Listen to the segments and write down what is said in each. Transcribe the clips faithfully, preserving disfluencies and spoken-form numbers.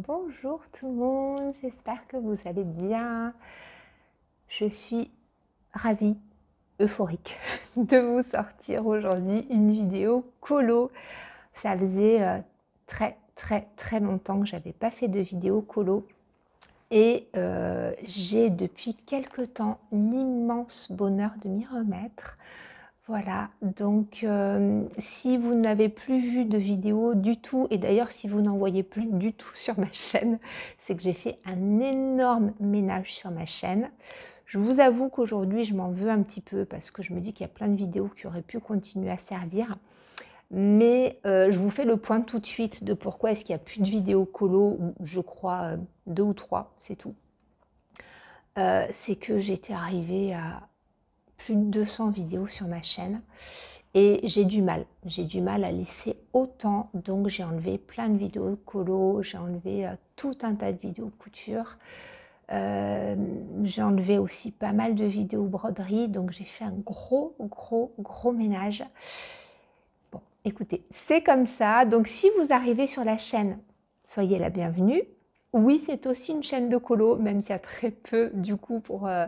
Bonjour tout le monde, j'espère que vous allez bien. Je suis ravie, euphorique de vous sortir aujourd'hui une vidéo colo. Ça faisait euh, très très très longtemps que j'avais pas fait de vidéo colo et euh, j'ai depuis quelque temps l'immense bonheur de m'y remettre. Voilà, donc euh, si vous n'avez plus vu de vidéo du tout, et d'ailleurs si vous n'en voyez plus du tout sur ma chaîne, c'est que j'ai fait un énorme ménage sur ma chaîne. Je vous avoue qu'aujourd'hui je m'en veux un petit peu parce que je me dis qu'il y a plein de vidéos qui auraient pu continuer à servir. Mais euh, je vous fais le point tout de suite de pourquoi est-ce qu'il n'y a plus de vidéos colo, je crois euh, deux ou trois, c'est tout. Euh, c'est que j'étais arrivée à plus de deux cents vidéos sur ma chaîne et j'ai du mal, j'ai du mal à laisser autant, donc j'ai enlevé plein de vidéos de colo, j'ai enlevé euh, tout un tas de vidéos couture, euh, j'ai enlevé aussi pas mal de vidéos broderie, donc j'ai fait un gros gros gros ménage. Bon, écoutez, c'est comme ça, donc si vous arrivez sur la chaîne, soyez la bienvenue. Oui, c'est aussi une chaîne de colo, même s'il y a très peu du coup pour... Euh,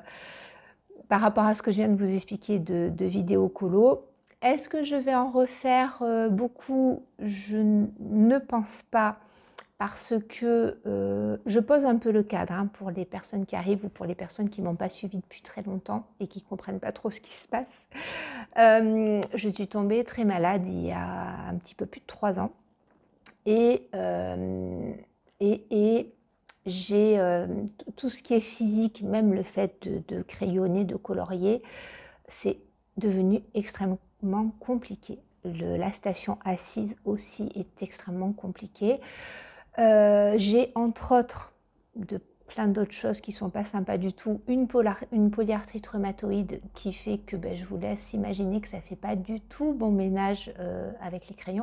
par rapport à ce que je viens de vous expliquer de, de vidéos colo. Est-ce que je vais en refaire euh, beaucoup? Je ne pense pas, parce que euh, je pose un peu le cadre hein, pour les personnes qui arrivent ou pour les personnes qui ne m'ont pas suivi depuis très longtemps et qui ne comprennent pas trop ce qui se passe. Euh, je suis tombée très malade il y a un petit peu plus de trois ans et, euh, et, et j'ai euh, tout ce qui est physique, même le fait de, de crayonner, de colorier, c'est devenu extrêmement compliqué. Le, la station assise aussi est extrêmement compliquée. Euh, j'ai entre autres de plein d'autres choses qui sont pas sympas du tout, une, polar, une polyarthrite rhumatoïde qui fait que ben, je vous laisse imaginer que ça fait pas du tout bon ménage euh, avec les crayons.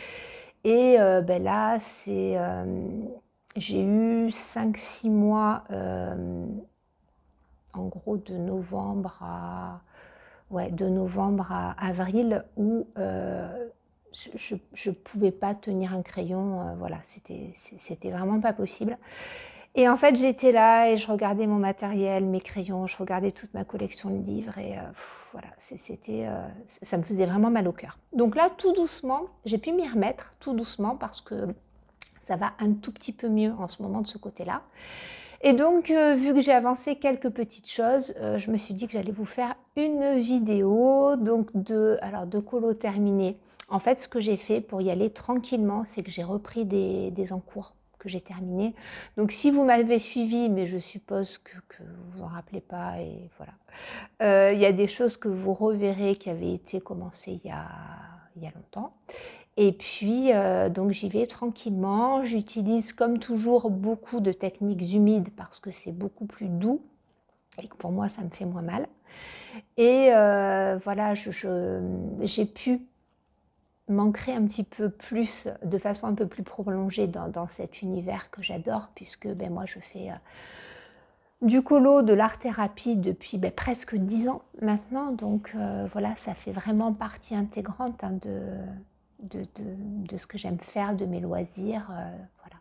Et euh, ben là, c'est... Euh, j'ai eu cinq six mois, euh, en gros de novembre à, ouais, de novembre à avril, où euh, je ne pouvais pas tenir un crayon, euh, voilà, c'était vraiment pas possible. Et en fait, j'étais là et je regardais mon matériel, mes crayons, je regardais toute ma collection de livres et euh, pff, voilà, c'était, euh, ça me faisait vraiment mal au cœur. Donc là, tout doucement, j'ai pu m'y remettre, tout doucement, parce que ça va un tout petit peu mieux en ce moment de ce côté-là. Et donc, euh, vu que j'ai avancé quelques petites choses, euh, je me suis dit que j'allais vous faire une vidéo donc de, alors de colo terminé. En fait, ce que j'ai fait pour y aller tranquillement, c'est que j'ai repris des, des encours que j'ai terminés. Donc, si vous m'avez suivi, mais je suppose que, que vous en rappelez pas, et voilà. Euh, il y a des choses que vous reverrez qui avaient été commencées il y a, il y a longtemps. Et puis, euh, donc j'y vais tranquillement. J'utilise comme toujours beaucoup de techniques humides parce que c'est beaucoup plus doux et que pour moi, ça me fait moins mal. Et euh, voilà, je, je, j'ai pu m'ancrer un petit peu plus, de façon un peu plus prolongée dans, dans cet univers que j'adore, puisque ben, moi, je fais... Euh, du colo, de l'art-thérapie depuis ben, presque dix ans maintenant. Donc euh, voilà, ça fait vraiment partie intégrante hein, de... De, de, de ce que j'aime faire, de mes loisirs. Euh, voilà.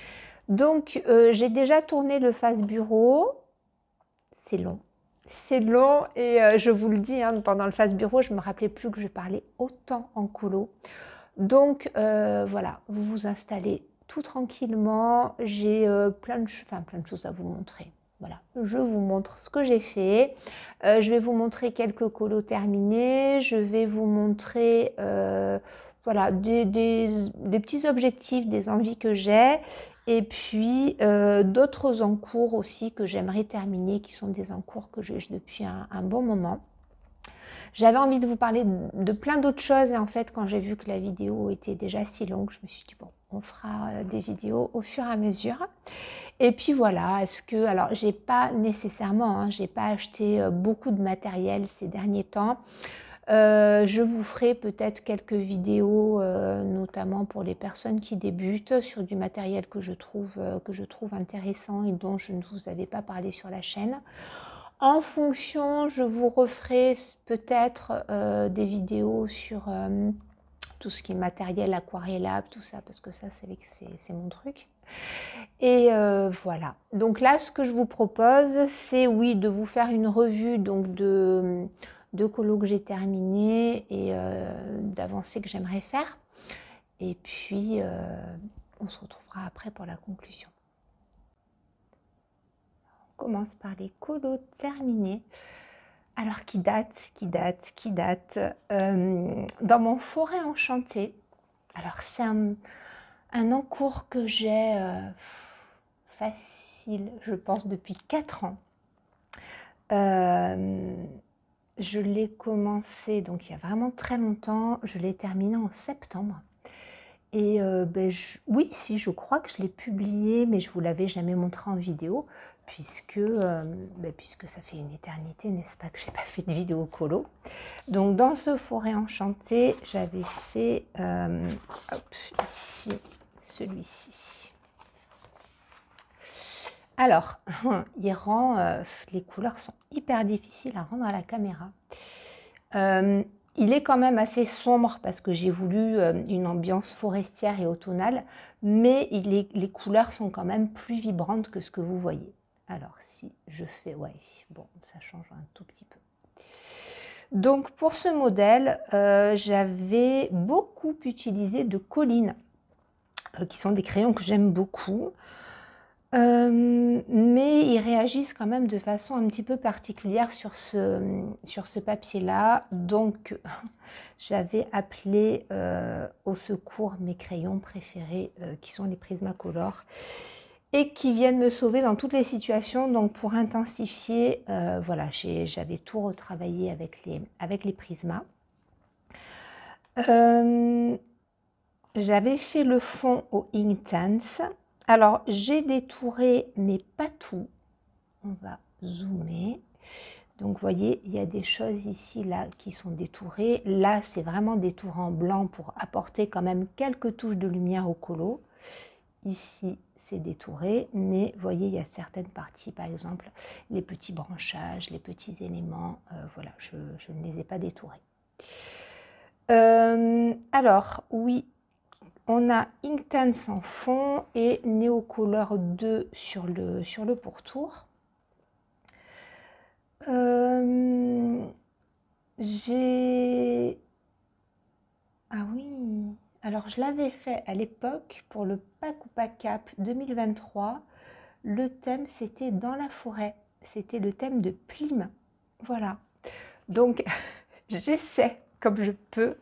Donc, euh, j'ai déjà tourné le face bureau. C'est long. C'est long et euh, je vous le dis, hein, pendant le face bureau, je ne me rappelais plus que je parlais autant en colo. Donc, euh, voilà, vous vous installez tout tranquillement. J'ai euh, plein, de enfin, plein de choses à vous montrer. Voilà, je vous montre ce que j'ai fait. Euh, je vais vous montrer quelques colos terminés. Je vais vous montrer... Euh, voilà, des, des, des petits objectifs, des envies que j'ai, et puis euh, d'autres encours aussi que j'aimerais terminer, qui sont des encours que j'ai depuis un, un bon moment. J'avais envie de vous parler de, de plein d'autres choses, et en fait, quand j'ai vu que la vidéo était déjà si longue, je me suis dit, bon, on fera euh, des vidéos au fur et à mesure. Et puis voilà, est-ce que, alors j'ai pas nécessairement, hein, j'ai pas acheté euh, beaucoup de matériel ces derniers temps. Euh, je vous ferai peut-être quelques vidéos, euh, notamment pour les personnes qui débutent, sur du matériel que je trouve, euh, que je trouve intéressant et dont je ne vous avais pas parlé sur la chaîne. En fonction, je vous referai peut-être euh, des vidéos sur euh, tout ce qui est matériel aquarellable, tout ça, parce que ça, c'est mon truc. Et euh, voilà. Donc là, ce que je vous propose, c'est oui, de vous faire une revue donc de, de colos que j'ai terminé et euh, d'avancées que j'aimerais faire. Et puis, euh, on se retrouvera après pour la conclusion. On commence par les colos terminés. Alors, qui date, qui date, qui date euh, dans mon forêt enchantée. Alors, c'est un, un encours que j'ai euh, facile, je pense, depuis quatre ans. Euh, je l'ai commencé, donc il y a vraiment très longtemps. Je l'ai terminé en septembre. Et euh, ben, je, oui, si, je crois que je l'ai publié, mais je ne vous l'avais jamais montré en vidéo, puisque, euh, ben, puisque ça fait une éternité, n'est-ce pas, que je n'ai pas fait de vidéo colo. Donc, dans ce forêt enchantée, j'avais fait, euh, hop, ici, celui-ci. Alors, il rend, euh, les couleurs sont hyper difficiles à rendre à la caméra. Euh, Il est quand même assez sombre parce que j'ai voulu euh, une ambiance forestière et automnale, mais il est, les couleurs sont quand même plus vibrantes que ce que vous voyez. Alors si je fais, ouais, bon, ça change un tout petit peu. Donc pour ce modèle, euh, j'avais beaucoup utilisé de Collines, euh, qui sont des crayons que j'aime beaucoup. Euh, mais ils réagissent quand même de façon un petit peu particulière sur ce, sur ce papier-là. Donc, j'avais appelé euh, au secours mes crayons préférés, euh, qui sont les Prismacolor, et qui viennent me sauver dans toutes les situations. Donc, pour intensifier, euh, voilà, j'avais tout retravaillé avec les, avec les Prisma. Euh, j'avais fait le fond au Inktense. Alors, j'ai détouré, mais pas tout. On va zoomer. Donc, vous voyez, il y a des choses ici, là, qui sont détourées. Là, c'est vraiment détouré en blanc pour apporter quand même quelques touches de lumière au colo. Ici, c'est détouré, mais vous voyez, il y a certaines parties, par exemple, les petits branchages, les petits éléments. Euh, voilà, je, je ne les ai pas détourés. Euh, alors, oui, on a Inktense en fond et Neocolor deux sur le, sur le pourtour. Euh, j'ai... Ah oui, alors je l'avais fait à l'époque pour le Pack ou Pack Cap deux mille vingt-trois. Le thème, c'était dans la forêt. C'était le thème de Plim. Voilà. Donc, j'essaie, comme je peux,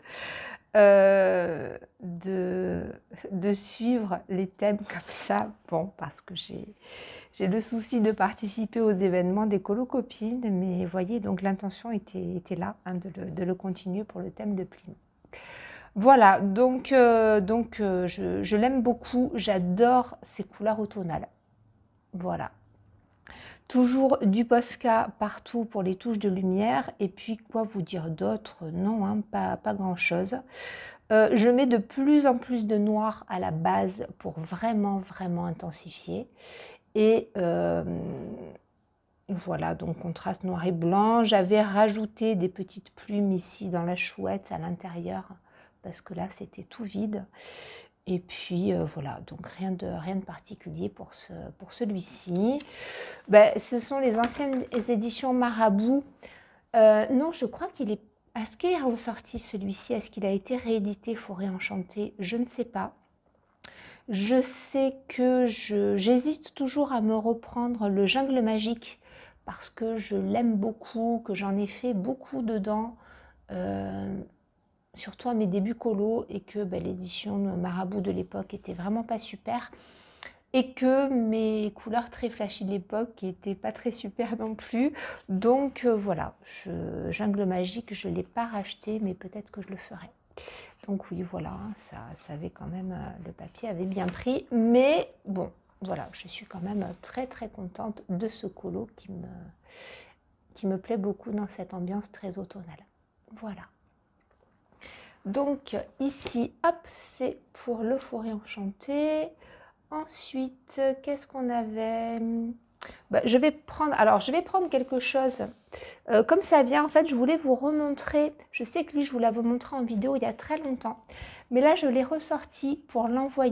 Euh, de, de suivre les thèmes comme ça, bon, parce que j'ai le souci de participer aux événements des colocopines, mais vous voyez, donc l'intention était, était là, hein, de, le, de le continuer pour le thème de Plim. Voilà, donc, euh, donc euh, je, je l'aime beaucoup, j'adore ces couleurs automnales. Voilà. Toujours du Posca partout pour les touches de lumière. Et puis, quoi vous dire d'autre? Non, hein, pas, pas grand-chose. Euh, je mets de plus en plus de noir à la base pour vraiment, vraiment intensifier. Et euh, voilà, donc contraste noir et blanc. J'avais rajouté des petites plumes ici dans la chouette à l'intérieur parce que là, c'était tout vide. Et puis euh, voilà, donc rien de, rien de particulier pour, ce, pour celui-ci. Ben, ce sont les anciennes éditions Marabout. Euh, non, je crois qu'il est... Est-ce qu'il est ressorti celui-ci? Est-ce qu'il a été réédité Forêt Enchantée? Je ne sais pas. Je sais que j'hésite toujours à me reprendre le Jungle Magique parce que je l'aime beaucoup, que j'en ai fait beaucoup dedans. Euh, surtout à mes débuts colo, et que ben, l'édition Marabout de l'époque était vraiment pas super, et que mes couleurs très flashy de l'époque n'étaient pas très super non plus. Donc euh, voilà, je, Jungle Magique, je ne l'ai pas racheté, mais peut-être que je le ferai. Donc oui, voilà, ça, ça avait quand même, le papier avait bien pris, mais bon, voilà, je suis quand même très très contente de ce colo qui me, qui me plaît beaucoup dans cette ambiance très automnale. Voilà. Donc ici, hop, c'est pour le Forêt Enchantée. Ensuite, qu'est-ce qu'on avait? Bah, je vais prendre, alors je vais prendre quelque chose euh, comme ça vient. En fait, je voulais vous remontrer. Je sais que lui, je vous l'avais montré en vidéo il y a très longtemps, mais là, je l'ai ressorti pour l'envoyer.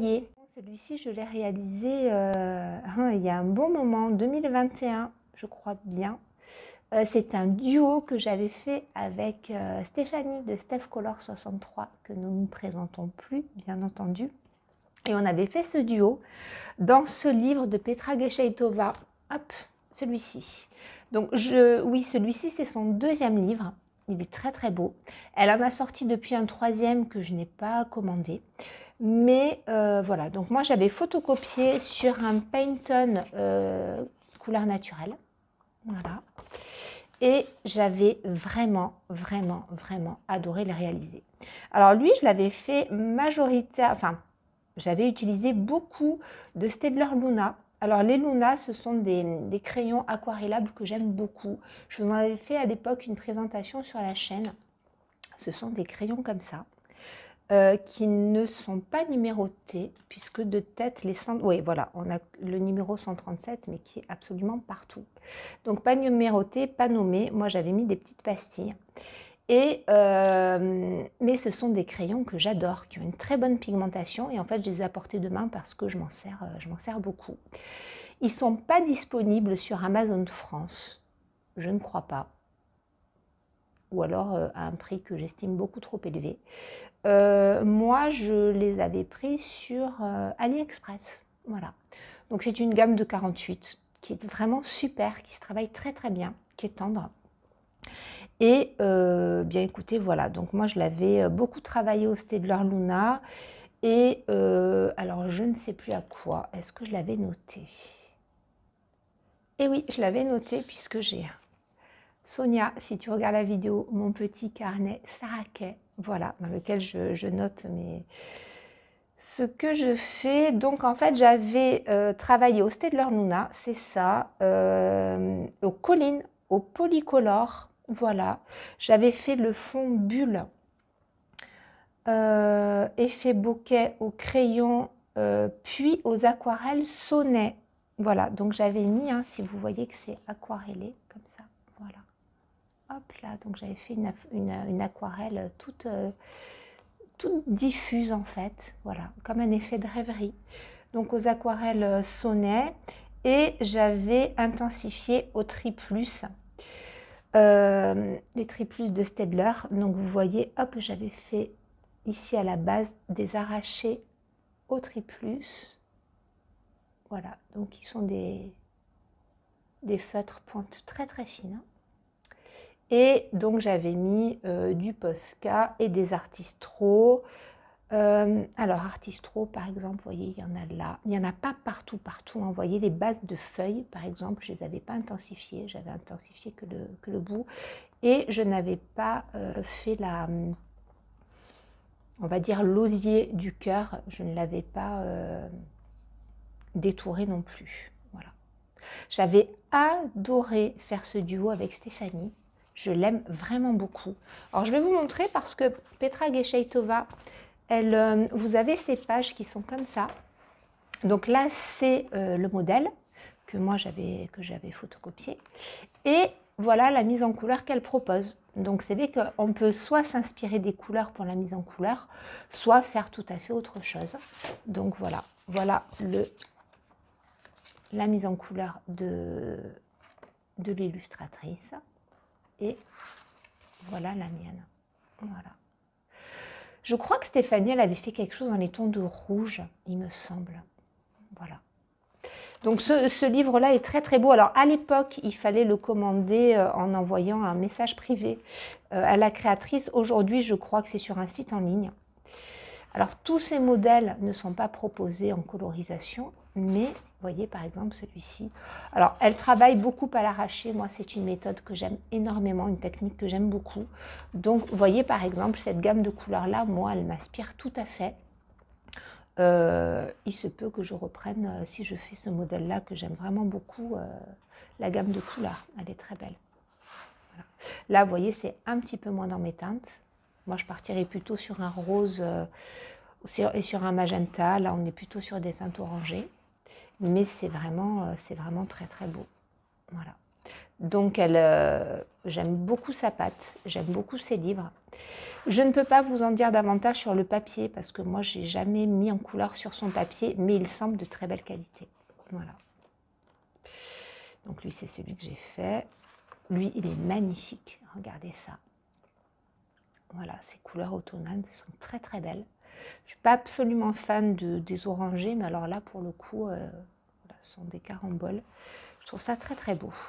Celui-ci, je l'ai réalisé euh, hein, il y a un bon moment, deux mille vingt et un, je crois bien. Euh, c'est un duo que j'avais fait avec euh, Stéphanie de Steph Color soixante-trois, que nous ne présentons plus, bien entendu. Et on avait fait ce duo dans ce livre de Petra Gesheitova. Hop, celui-ci. Donc, je, oui, celui-ci, c'est son deuxième livre. Il est très, très beau. Elle en a sorti depuis un troisième que je n'ai pas commandé. Mais euh, voilà, donc moi, j'avais photocopié sur un Pantone euh, couleur naturelle. Voilà. Et j'avais vraiment, vraiment, vraiment adoré le réaliser. Alors lui, je l'avais fait majoritaire, enfin, j'avais utilisé beaucoup de Staedtler Luna. Alors les Luna, ce sont des, des crayons aquarellables que j'aime beaucoup. Je vous en avais fait à l'époque une présentation sur la chaîne. Ce sont des crayons comme ça. Euh, qui ne sont pas numérotés, puisque de tête, les cent... Oui, voilà, on a le numéro cent trente-sept, mais qui est absolument partout. Donc, pas numéroté, pas nommé. Moi, j'avais mis des petites pastilles. Et, euh, mais ce sont des crayons que j'adore, qui ont une très bonne pigmentation. Et en fait, je les ai apportés demain parce que je m'en sers, je m'en sers beaucoup. Ils ne sont pas disponibles sur Amazon France. Je ne crois pas. Ou alors euh, à un prix que j'estime beaucoup trop élevé. Euh, moi, je les avais pris sur euh, AliExpress. Voilà. Donc, c'est une gamme de quarante-huit qui est vraiment super, qui se travaille très très bien, qui est tendre. Et euh, bien écoutez, voilà. Donc, moi, je l'avais beaucoup travaillé au Staedtler Luna. Et euh, alors, je ne sais plus à quoi. Est-ce que je l'avais noté? Eh oui, je l'avais noté puisque j'ai Sonia, si tu regardes la vidéo, mon petit carnet Saraquet, voilà, dans lequel je, je note mes... ce que je fais. Donc, en fait, j'avais euh, travaillé au Staedtler Luna, c'est ça, euh, au Colline, au Polycolor, voilà. J'avais fait le fond bulle, euh, effet bokeh au crayon, euh, puis aux aquarelles Sonnet. Voilà, donc j'avais mis, hein, si vous voyez que c'est aquarellé, comme ça, voilà. Hop là, donc j'avais fait une, une, une aquarelle toute, euh, toute diffuse en fait, voilà, comme un effet de rêverie. Donc aux aquarelles Sonnet, et j'avais intensifié au Triplus, euh, les Triplus de Staedtler. Donc vous voyez, hop, j'avais fait ici à la base des arrachés au Triplus. Voilà, donc ils sont des, des feutres pointe très très fines. Et donc j'avais mis euh, du Posca et des Artistro. Euh, alors Artistro par exemple, vous voyez, il y en a là. Il n'y en a pas partout, partout. Hein. Vous voyez les bases de feuilles par exemple, je ne les avais pas intensifiées. J'avais intensifié que le, que le bout. Et je n'avais pas euh, fait la, on va dire l'osier du cœur. Je ne l'avais pas euh, détouré non plus. Voilà. J'avais adoré faire ce duo avec Stéphanie. Je l'aime vraiment beaucoup. Alors, je vais vous montrer parce que Petra Gesheitova, elle, euh, vous avez ces pages qui sont comme ça. Donc là, c'est euh, le modèle que moi, j'avais que j'avais photocopié. Et voilà la mise en couleur qu'elle propose. Donc, c'est vrai qu'on peut soit s'inspirer des couleurs pour la mise en couleur, soit faire tout à fait autre chose. Donc, voilà. Voilà le, la mise en couleur de, de l'illustratrice. Et voilà la mienne. Voilà. Je crois que Stéphanie, elle avait fait quelque chose dans les tons de rouge, il me semble. Voilà. Donc ce, ce livre-là est très très beau. Alors à l'époque, il fallait le commander euh, en envoyant un message privé euh, à la créatrice. Aujourd'hui, je crois que c'est sur un site en ligne. Alors tous ces modèles ne sont pas proposés en colorisation, mais vous voyez par exemple celui-ci. Alors elle travaille beaucoup à l'arraché, moi c'est une méthode que j'aime énormément, une technique que j'aime beaucoup. Donc vous voyez par exemple cette gamme de couleurs là, moi elle m'inspire tout à fait. Euh, il se peut que je reprenne, euh, si je fais ce modèle là que j'aime vraiment beaucoup, euh, la gamme de couleurs, elle est très belle. Voilà. Là vous voyez c'est un petit peu moins dans mes teintes. Moi, je partirais plutôt sur un rose euh, et sur un magenta. Là, on est plutôt sur des teintes orangées. Mais c'est vraiment, euh, c'est vraiment très, très beau. Voilà. Donc, elle, euh, j'aime beaucoup sa patte, j'aime beaucoup ses livres. Je ne peux pas vous en dire davantage sur le papier parce que moi, j'ai jamais mis en couleur sur son papier, mais il semble de très belle qualité. Voilà. Donc, lui, c'est celui que j'ai fait. Lui, il est magnifique. Regardez ça. Voilà, ces couleurs automnales sont très, très belles. Je ne suis pas absolument fan de, des orangés, mais alors là, pour le coup, euh, voilà, ce sont des caramboles. Je trouve ça très, très beau.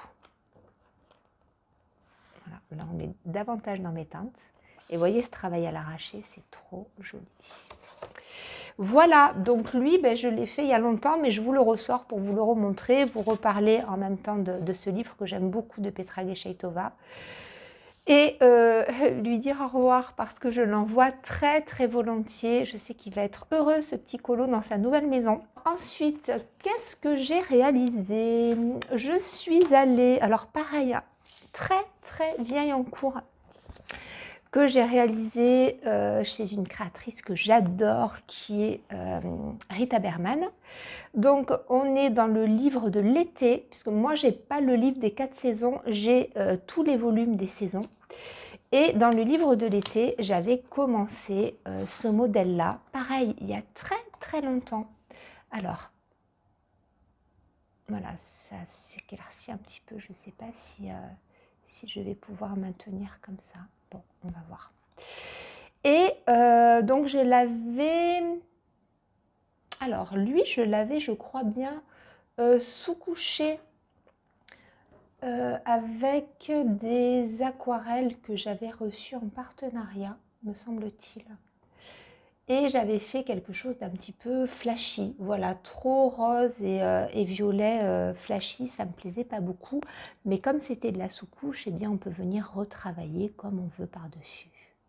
Voilà, là, on est davantage dans mes teintes. Et vous voyez, ce travail à l'arraché, c'est trop joli. Voilà, donc lui, ben, je l'ai fait il y a longtemps, mais je vous le ressors pour vous le remontrer, vous reparler en même temps de, de ce livre que j'aime beaucoup de Petra Gesheitova. Et euh, lui dire au revoir parce que je l'envoie très très volontiers. Je sais qu'il va être heureux ce petit colo dans sa nouvelle maison. Ensuite, qu'est-ce que j'ai réalisé? Je suis allée, alors pareil, très très vieille en cours, que j'ai réalisé euh, chez une créatrice que j'adore qui est euh, Rita Berman. Donc on est dans le livre de l'été, puisque moi j'ai pas le livre des quatre saisons, j'ai euh, tous les volumes des saisons. Et dans le livre de l'été, j'avais commencé euh, ce modèle-là, pareil, il y a très très longtemps. Alors, voilà, ça s'éclaircit un petit peu, je ne sais pas si, euh, si je vais pouvoir maintenir comme ça. Bon, on va voir. Et euh, donc je l'avais... Alors lui, je l'avais, je crois bien, euh, sous-couché euh, avec des aquarelles que j'avais reçues en partenariat, me semble-t-il. Et j'avais fait quelque chose d'un petit peu flashy. Voilà, trop rose et, euh, et violet euh, flashy, ça me plaisait pas beaucoup. Mais comme c'était de la sous-couche, eh bien on peut venir retravailler comme on veut par-dessus.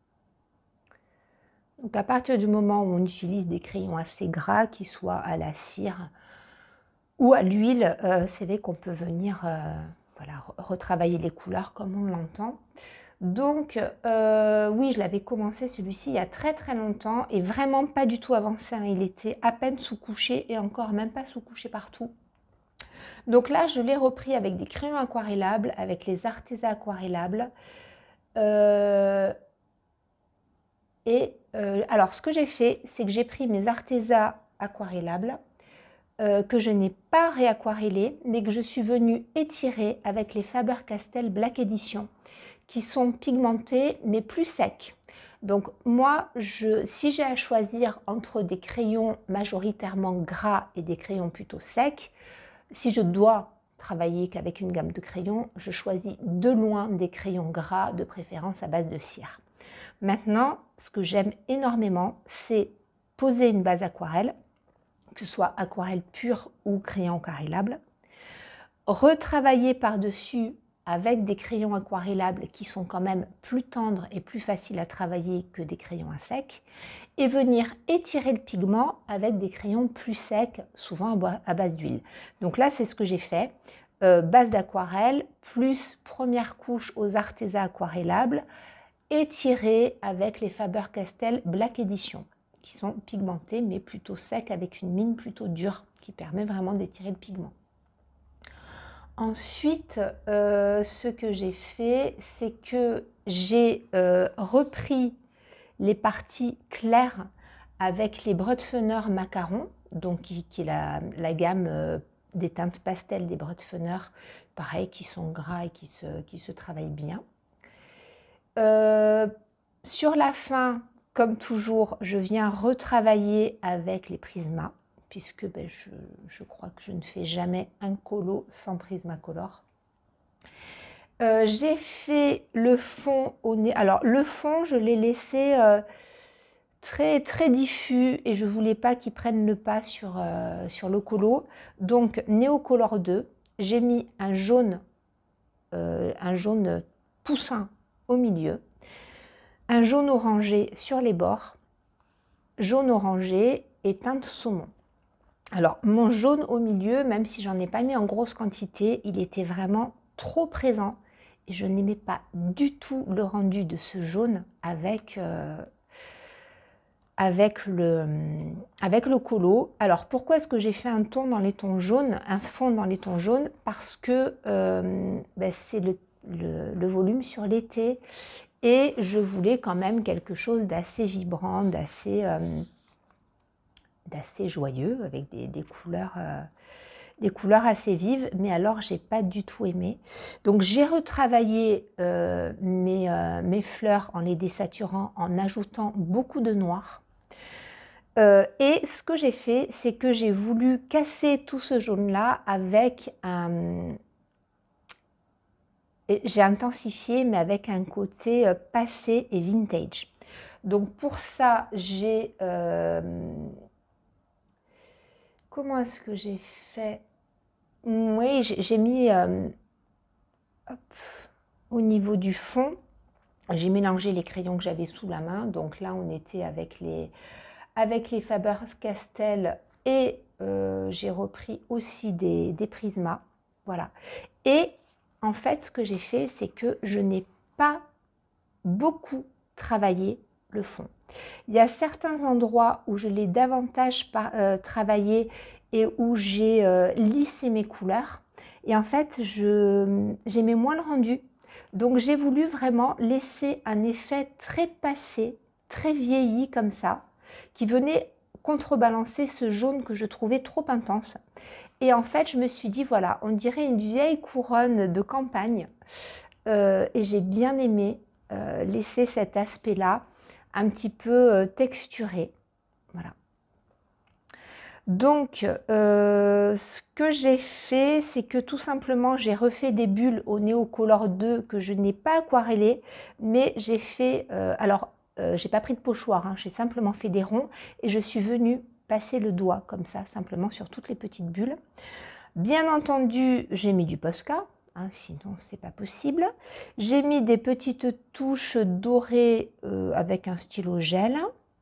Donc à partir du moment où on utilise des crayons assez gras, qui soient à la cire ou à l'huile, euh, c'est vrai qu'on peut venir euh, voilà, retravailler les couleurs comme on l'entend. Donc euh, oui, je l'avais commencé celui-ci il y a très très longtemps et vraiment pas du tout avancé, hein. Il était à peine sous-couché et encore même pas sous-couché partout. Donc là, je l'ai repris avec des crayons aquarellables, avec les Arteza aquarellables. Euh, et euh, alors, ce que j'ai fait, c'est que j'ai pris mes Arteza aquarellables, euh, que je n'ai pas réaquarellé, mais que je suis venue étirer avec les Faber-Castell Black Edition, qui sont pigmentés mais plus secs. Donc moi, je, si j'ai à choisir entre des crayons majoritairement gras et des crayons plutôt secs, si je dois travailler qu'avec une gamme de crayons, je choisis de loin des crayons gras, de préférence à base de cire. Maintenant, ce que j'aime énormément, c'est poser une base aquarelle, que ce soit aquarelle pure ou crayon aquarellable, retravailler par-dessus avec des crayons aquarellables qui sont quand même plus tendres et plus faciles à travailler que des crayons à sec, et venir étirer le pigment avec des crayons plus secs, souvent à base d'huile. Donc là, c'est ce que j'ai fait. Euh, base d'aquarelle plus première couche aux Arteza aquarellables, étiré avec les Faber-Castell Black Edition, qui sont pigmentés mais plutôt secs avec une mine plutôt dure qui permet vraiment d'étirer le pigment. Ensuite, euh, ce que j'ai fait, c'est que j'ai euh, repris les parties claires avec les Brodfener Macaron, donc qui, qui est la, la gamme euh, des teintes pastel des Brodfener, pareil, qui sont gras et qui se, qui se travaillent bien. Euh, sur la fin, comme toujours, je viens retravailler avec les Prisma, puisque ben, je, je crois que je ne fais jamais un colo sans Prismacolor. Euh, j'ai fait le fond au nez. Alors, le fond, je l'ai laissé euh, très, très diffus et je ne voulais pas qu'il prenne le pas sur, euh, sur le colo. Donc, Neocolor deux, j'ai mis un jaune, euh, un jaune poussin au milieu, un jaune orangé sur les bords, jaune orangé et teinte saumon. Alors, mon jaune au milieu, même si j'en ai pas mis en grosse quantité, il était vraiment trop présent et je n'aimais pas du tout le rendu de ce jaune avec, euh, avec le, avec le colo. Alors pourquoi est-ce que j'ai fait un ton dans les tons jaunes, un fond dans les tons jaunes? Parce que euh, ben, c'est le, le, le volume sur l'été et je voulais quand même quelque chose d'assez vibrant, d'assez euh, d'assez joyeux, avec des, des couleurs... Euh, des couleurs assez vives, mais alors j'ai pas du tout aimé. Donc j'ai retravaillé euh, mes, euh, mes fleurs en les désaturant, en ajoutant beaucoup de noir. Euh, et ce que j'ai fait, c'est que j'ai voulu casser tout ce jaune-là avec un... J'ai intensifié, mais avec un côté euh, passé et vintage. Donc pour ça, j'ai... Euh... Comment est-ce que j'ai fait? Oui, j'ai mis... Euh... Hop, au niveau du fond, j'ai mélangé les crayons que j'avais sous la main. Donc là, on était avec les, avec les Faber-Castell et euh, j'ai repris aussi des, des Prisma. Voilà. Et en fait, ce que j'ai fait, c'est que je n'ai pas beaucoup travaillé le fond. Il y a certains endroits où je l'ai davantage par, euh, travaillé et où j'ai euh, lissé mes couleurs. Et en fait, j'aimais moins le rendu. Donc j'ai voulu vraiment laisser un effet très passé, très vieilli comme ça, qui venait contrebalancer ce jaune que je trouvais trop intense. Et en fait, je me suis dit, voilà, on dirait une vieille couronne de campagne. Euh, et j'ai bien aimé euh, laisser cet aspect-là un petit peu euh, texturé. Voilà. Donc, euh, ce que j'ai fait, c'est que tout simplement, j'ai refait des bulles au Neocolor deux que je n'ai pas aquarellé, mais j'ai fait, euh, alors, euh, j'ai pas pris de pochoir, hein, j'ai simplement fait des ronds et je suis venue passer le doigt comme ça, simplement sur toutes les petites bulles. Bien entendu, j'ai mis du Posca, hein, sinon c'est pas possible. J'ai mis des petites touches dorées euh, avec un stylo gel.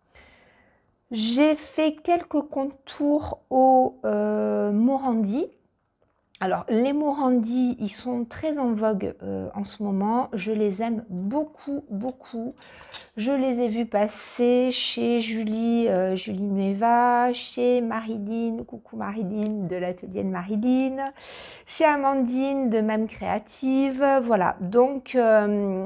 J'ai fait quelques contours au euh, Morandi. Alors, les Morandi, ils sont très en vogue euh, en ce moment. Je les aime beaucoup, beaucoup. Je les ai vus passer chez Julie, euh, Julie Nueva, chez Marilyn, coucou Marilyn, de l'atelier de Marilyn, chez Amandine, de Même Créative. Voilà, donc, euh,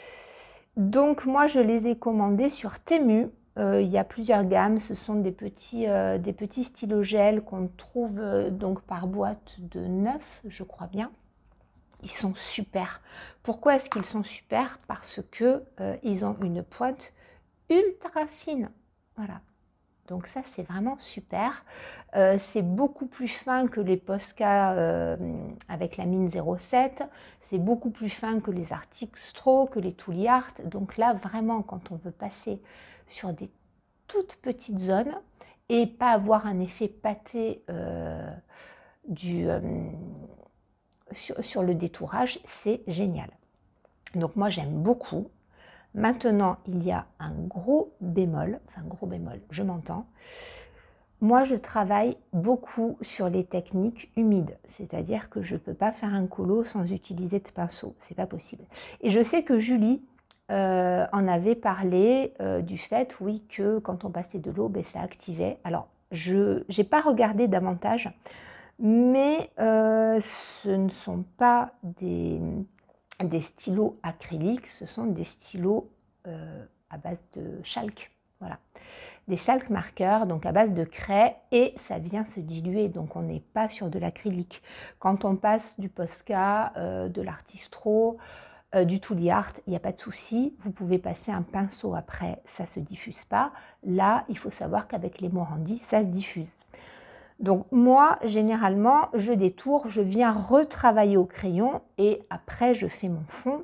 donc moi, je les ai commandés sur Temu. Euh, il y a plusieurs gammes, ce sont des petits, euh, des petits stylos gel qu'on trouve euh, donc par boîte de neuf, je crois bien. Ils sont super. Pourquoi est-ce qu'ils sont super? Parce que euh, ils ont une pointe ultra fine. Voilà. Donc ça, c'est vraiment super. Euh, c'est beaucoup plus fin que les Posca euh, avec la mine zéro sept. C'est beaucoup plus fin que les Arctic Straw, que les Tooly Art. Donc là, vraiment, quand on veut passer sur des toutes petites zones et pas avoir un effet pâté euh, du, euh, sur, sur le détourage, c'est génial. Donc moi, j'aime beaucoup. Maintenant, il y a un gros bémol, enfin gros bémol, je m'entends. Moi, je travaille beaucoup sur les techniques humides, c'est-à-dire que je ne peux pas faire un colo sans utiliser de pinceau, c'est pas possible. Et je sais que Julie euh, en avait parlé euh, du fait, oui, que quand on passait de l'eau, ben, ça activait. Alors, je n'ai pas regardé davantage, mais euh, ce ne sont pas des, des stylos acryliques, ce sont des stylos euh, à base de chalk, voilà. Des chalk marqueurs, donc à base de craie, et ça vient se diluer, donc on n'est pas sur de l'acrylique. Quand on passe du Posca, euh, de l'Artistro, euh, du Tooly Art, il n'y a pas de souci, vous pouvez passer un pinceau après, ça ne se diffuse pas. Là, il faut savoir qu'avec les Morandi, ça se diffuse. Donc moi, généralement, je détourne, je viens retravailler au crayon, et après, je fais mon fond.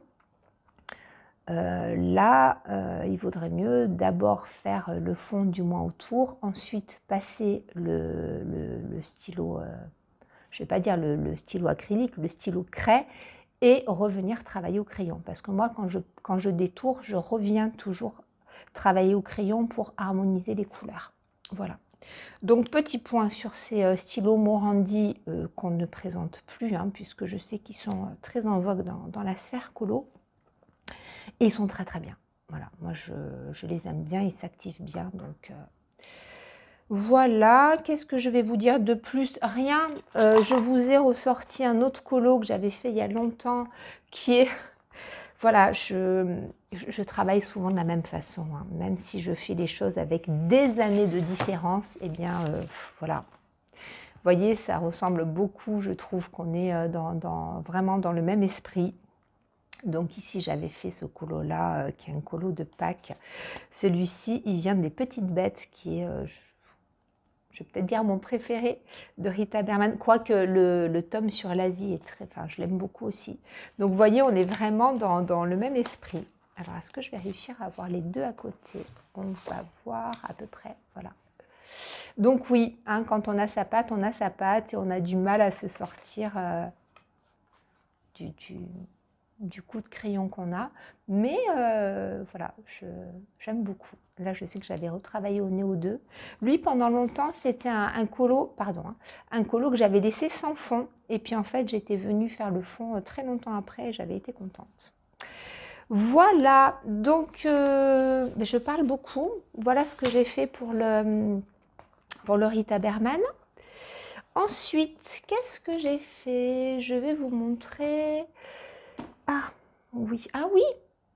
Euh, là, euh, il vaudrait mieux d'abord faire le fond du moins autour, ensuite passer le, le, le stylo, euh, je ne vais pas dire le, le stylo acrylique, le stylo craie, et revenir travailler au crayon. Parce que moi, quand je, quand je détourne, je reviens toujours travailler au crayon pour harmoniser les couleurs. Voilà. Donc, petit point sur ces euh, stylos Morandi euh, qu'on ne présente plus, hein, puisque je sais qu'ils sont très en vogue dans, dans la sphère colo. Et ils sont très très bien. Voilà, moi je, je les aime bien, ils s'activent bien. Donc euh, voilà, qu'est-ce que je vais vous dire de plus? Rien, euh, je vous ai ressorti un autre colo que j'avais fait il y a longtemps, qui est... Voilà, je, je travaille souvent de la même façon, hein. Même si je fais les choses avec des années de différence, eh bien, euh, voilà. Vous voyez, ça ressemble beaucoup, je trouve qu'on est dans, dans, vraiment dans le même esprit. Donc ici, j'avais fait ce colo-là, euh, qui est un colo de Pâques. Celui-ci, il vient des Petites Bêtes, qui est... Euh, je vais peut-être dire mon préféré de Rita Berman, quoique le, le tome sur l'Asie est très, enfin je l'aime beaucoup aussi. Donc vous voyez, on est vraiment dans, dans le même esprit. Alors est-ce que je vais réussir à avoir les deux à côté? On va voir à peu près, voilà. Donc oui, hein, quand on a sa patte, on a sa patte et on a du mal à se sortir euh, du, du, du coup de crayon qu'on a. Mais euh, voilà, j'aime beaucoup. Là, je sais que j'avais retravaillé au Néo deux. Lui, pendant longtemps, c'était un, un colo, pardon, hein, un colo que j'avais laissé sans fond. Et puis, en fait, j'étais venue faire le fond très longtemps après et j'avais été contente. Voilà, donc, euh, je parle beaucoup. Voilà ce que j'ai fait pour le, pour le Rita Berman. Ensuite, qu'est-ce que j'ai fait? Je vais vous montrer... Ah, oui, ah oui,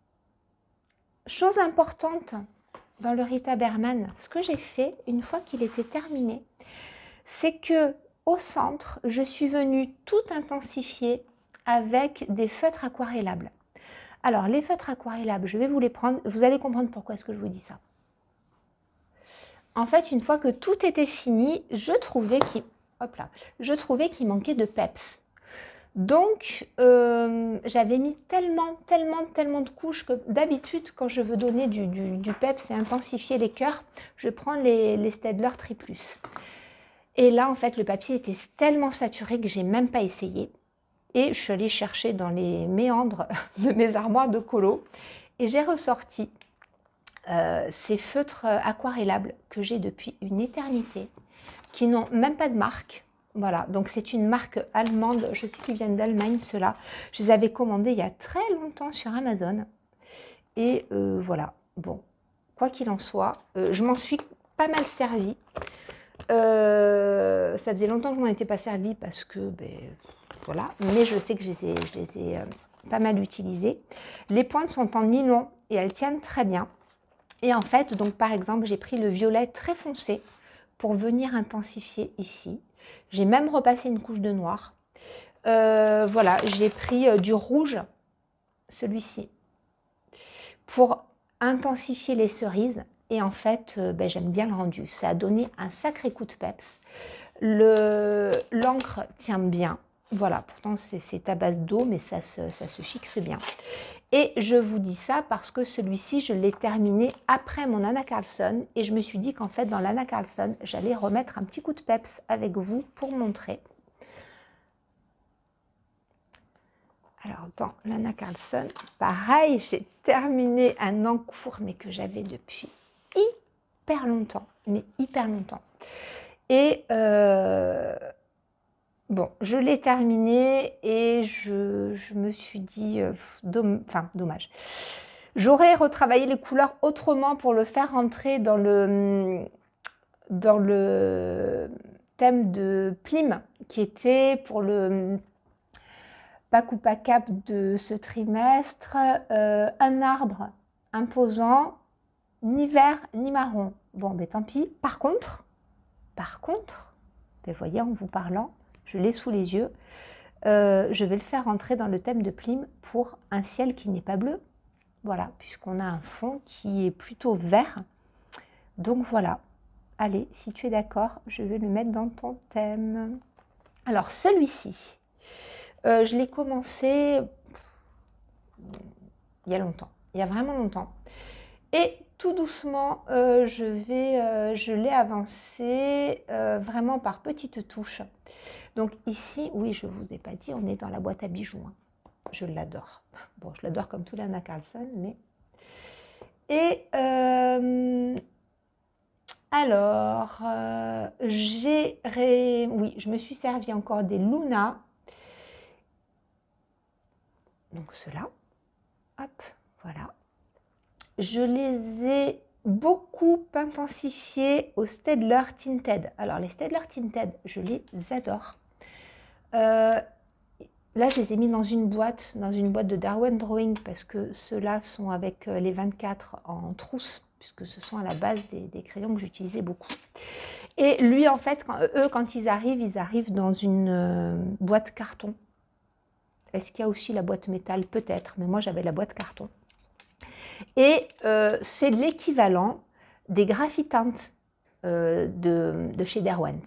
chose importante dans le Rita Berman, ce que j'ai fait une fois qu'il était terminé, c'est que au centre, je suis venue tout intensifier avec des feutres aquarellables. Alors, les feutres aquarellables, je vais vous les prendre. Vous allez comprendre pourquoi est-ce que je vous dis ça. En fait, une fois que tout était fini, je trouvais qu'il, hop là, je trouvais qu'il manquait de peps. Donc, euh, j'avais mis tellement, tellement, tellement de couches que d'habitude, quand je veux donner du, du, du peps et intensifier les cœurs, je prends les, les Staedtler Triplus. Et là, en fait, le papier était tellement saturé que j'ai même pas essayé. Et je suis allée chercher dans les méandres de mes armoires de colo et j'ai ressorti euh, ces feutres aquarellables que j'ai depuis une éternité, qui n'ont même pas de marque. Voilà, donc c'est une marque allemande, je sais qu'ils viennent d'Allemagne, ceux-là. Je les avais commandés il y a très longtemps sur Amazon. Et euh, voilà, bon, quoi qu'il en soit, euh, je m'en suis pas mal servie. Euh, ça faisait longtemps que je m'en étais pas servie parce que, ben, voilà, mais je sais que je les ai, je les ai euh, pas mal utilisées. Les pointes sont en nylon et elles tiennent très bien. Et en fait, donc par exemple, j'ai pris le violet très foncé pour venir intensifier ici. J'ai même repassé une couche de noir. Euh, voilà, j'ai pris euh, du rouge, celui-ci, pour intensifier les cerises. Et en fait, euh, ben, j'aime bien le rendu. Ça a donné un sacré coup de peps. L'encre tient bien. Voilà, pourtant c'est à base d'eau, mais ça se, ça se fixe bien. Et je vous dis ça parce que celui-ci, je l'ai terminé après mon Anna Carlson. Et je me suis dit qu'en fait, dans l'Anna Carlson, j'allais remettre un petit coup de peps avec vous pour montrer. Alors, dans l'Anna Carlson, pareil, j'ai terminé un encours, mais que j'avais depuis hyper longtemps. Mais hyper longtemps. Et... Euh, bon, je l'ai terminé et je, je me suis dit, euh, domm- enfin, dommage. J'aurais retravaillé les couleurs autrement pour le faire rentrer dans le, dans le thème de Plim, qui était pour le pack ou pas cap de ce trimestre, euh, un arbre imposant, ni vert ni marron. Bon, mais tant pis. Par contre, par contre, vous voyez en vous parlant, je l'ai sous les yeux, euh, je vais le faire rentrer dans le thème de Plim pour un ciel qui n'est pas bleu. Voilà, puisqu'on a un fond qui est plutôt vert. Donc voilà. Allez, si tu es d'accord, je vais le mettre dans ton thème. Alors celui-ci, euh, je l'ai commencé il y a longtemps. Il y a vraiment longtemps. Et tout doucement, euh, je, vais, euh, je l'ai avancé euh, vraiment par petites touches. Donc ici, oui, je ne vous ai pas dit, on est dans la boîte à bijoux. Hein. Je l'adore. Bon, je l'adore comme tout l'Anna Carlson, mais... Et euh, alors, euh, j'ai... Ré... Oui, je me suis servi encore des Luna. Donc ceux-là. Hop, voilà. je les ai beaucoup intensifiés au Staedtler Tinted. Alors les Staedtler Tinted, je les adore. Euh, là, je les ai mis dans une boîte, dans une boîte de Darwin Drawing, parce que ceux-là sont avec les vingt-quatre en trousse, puisque ce sont à la base des, des crayons que j'utilisais beaucoup. Et lui, en fait, quand, eux, quand ils arrivent, ils arrivent dans une euh, boîte carton. Est-ce qu'il y a aussi la boîte métal? Peut-être, mais moi, j'avais la boîte carton. Et euh, c'est l'équivalent des graphitantes euh, de, de chez Derwent.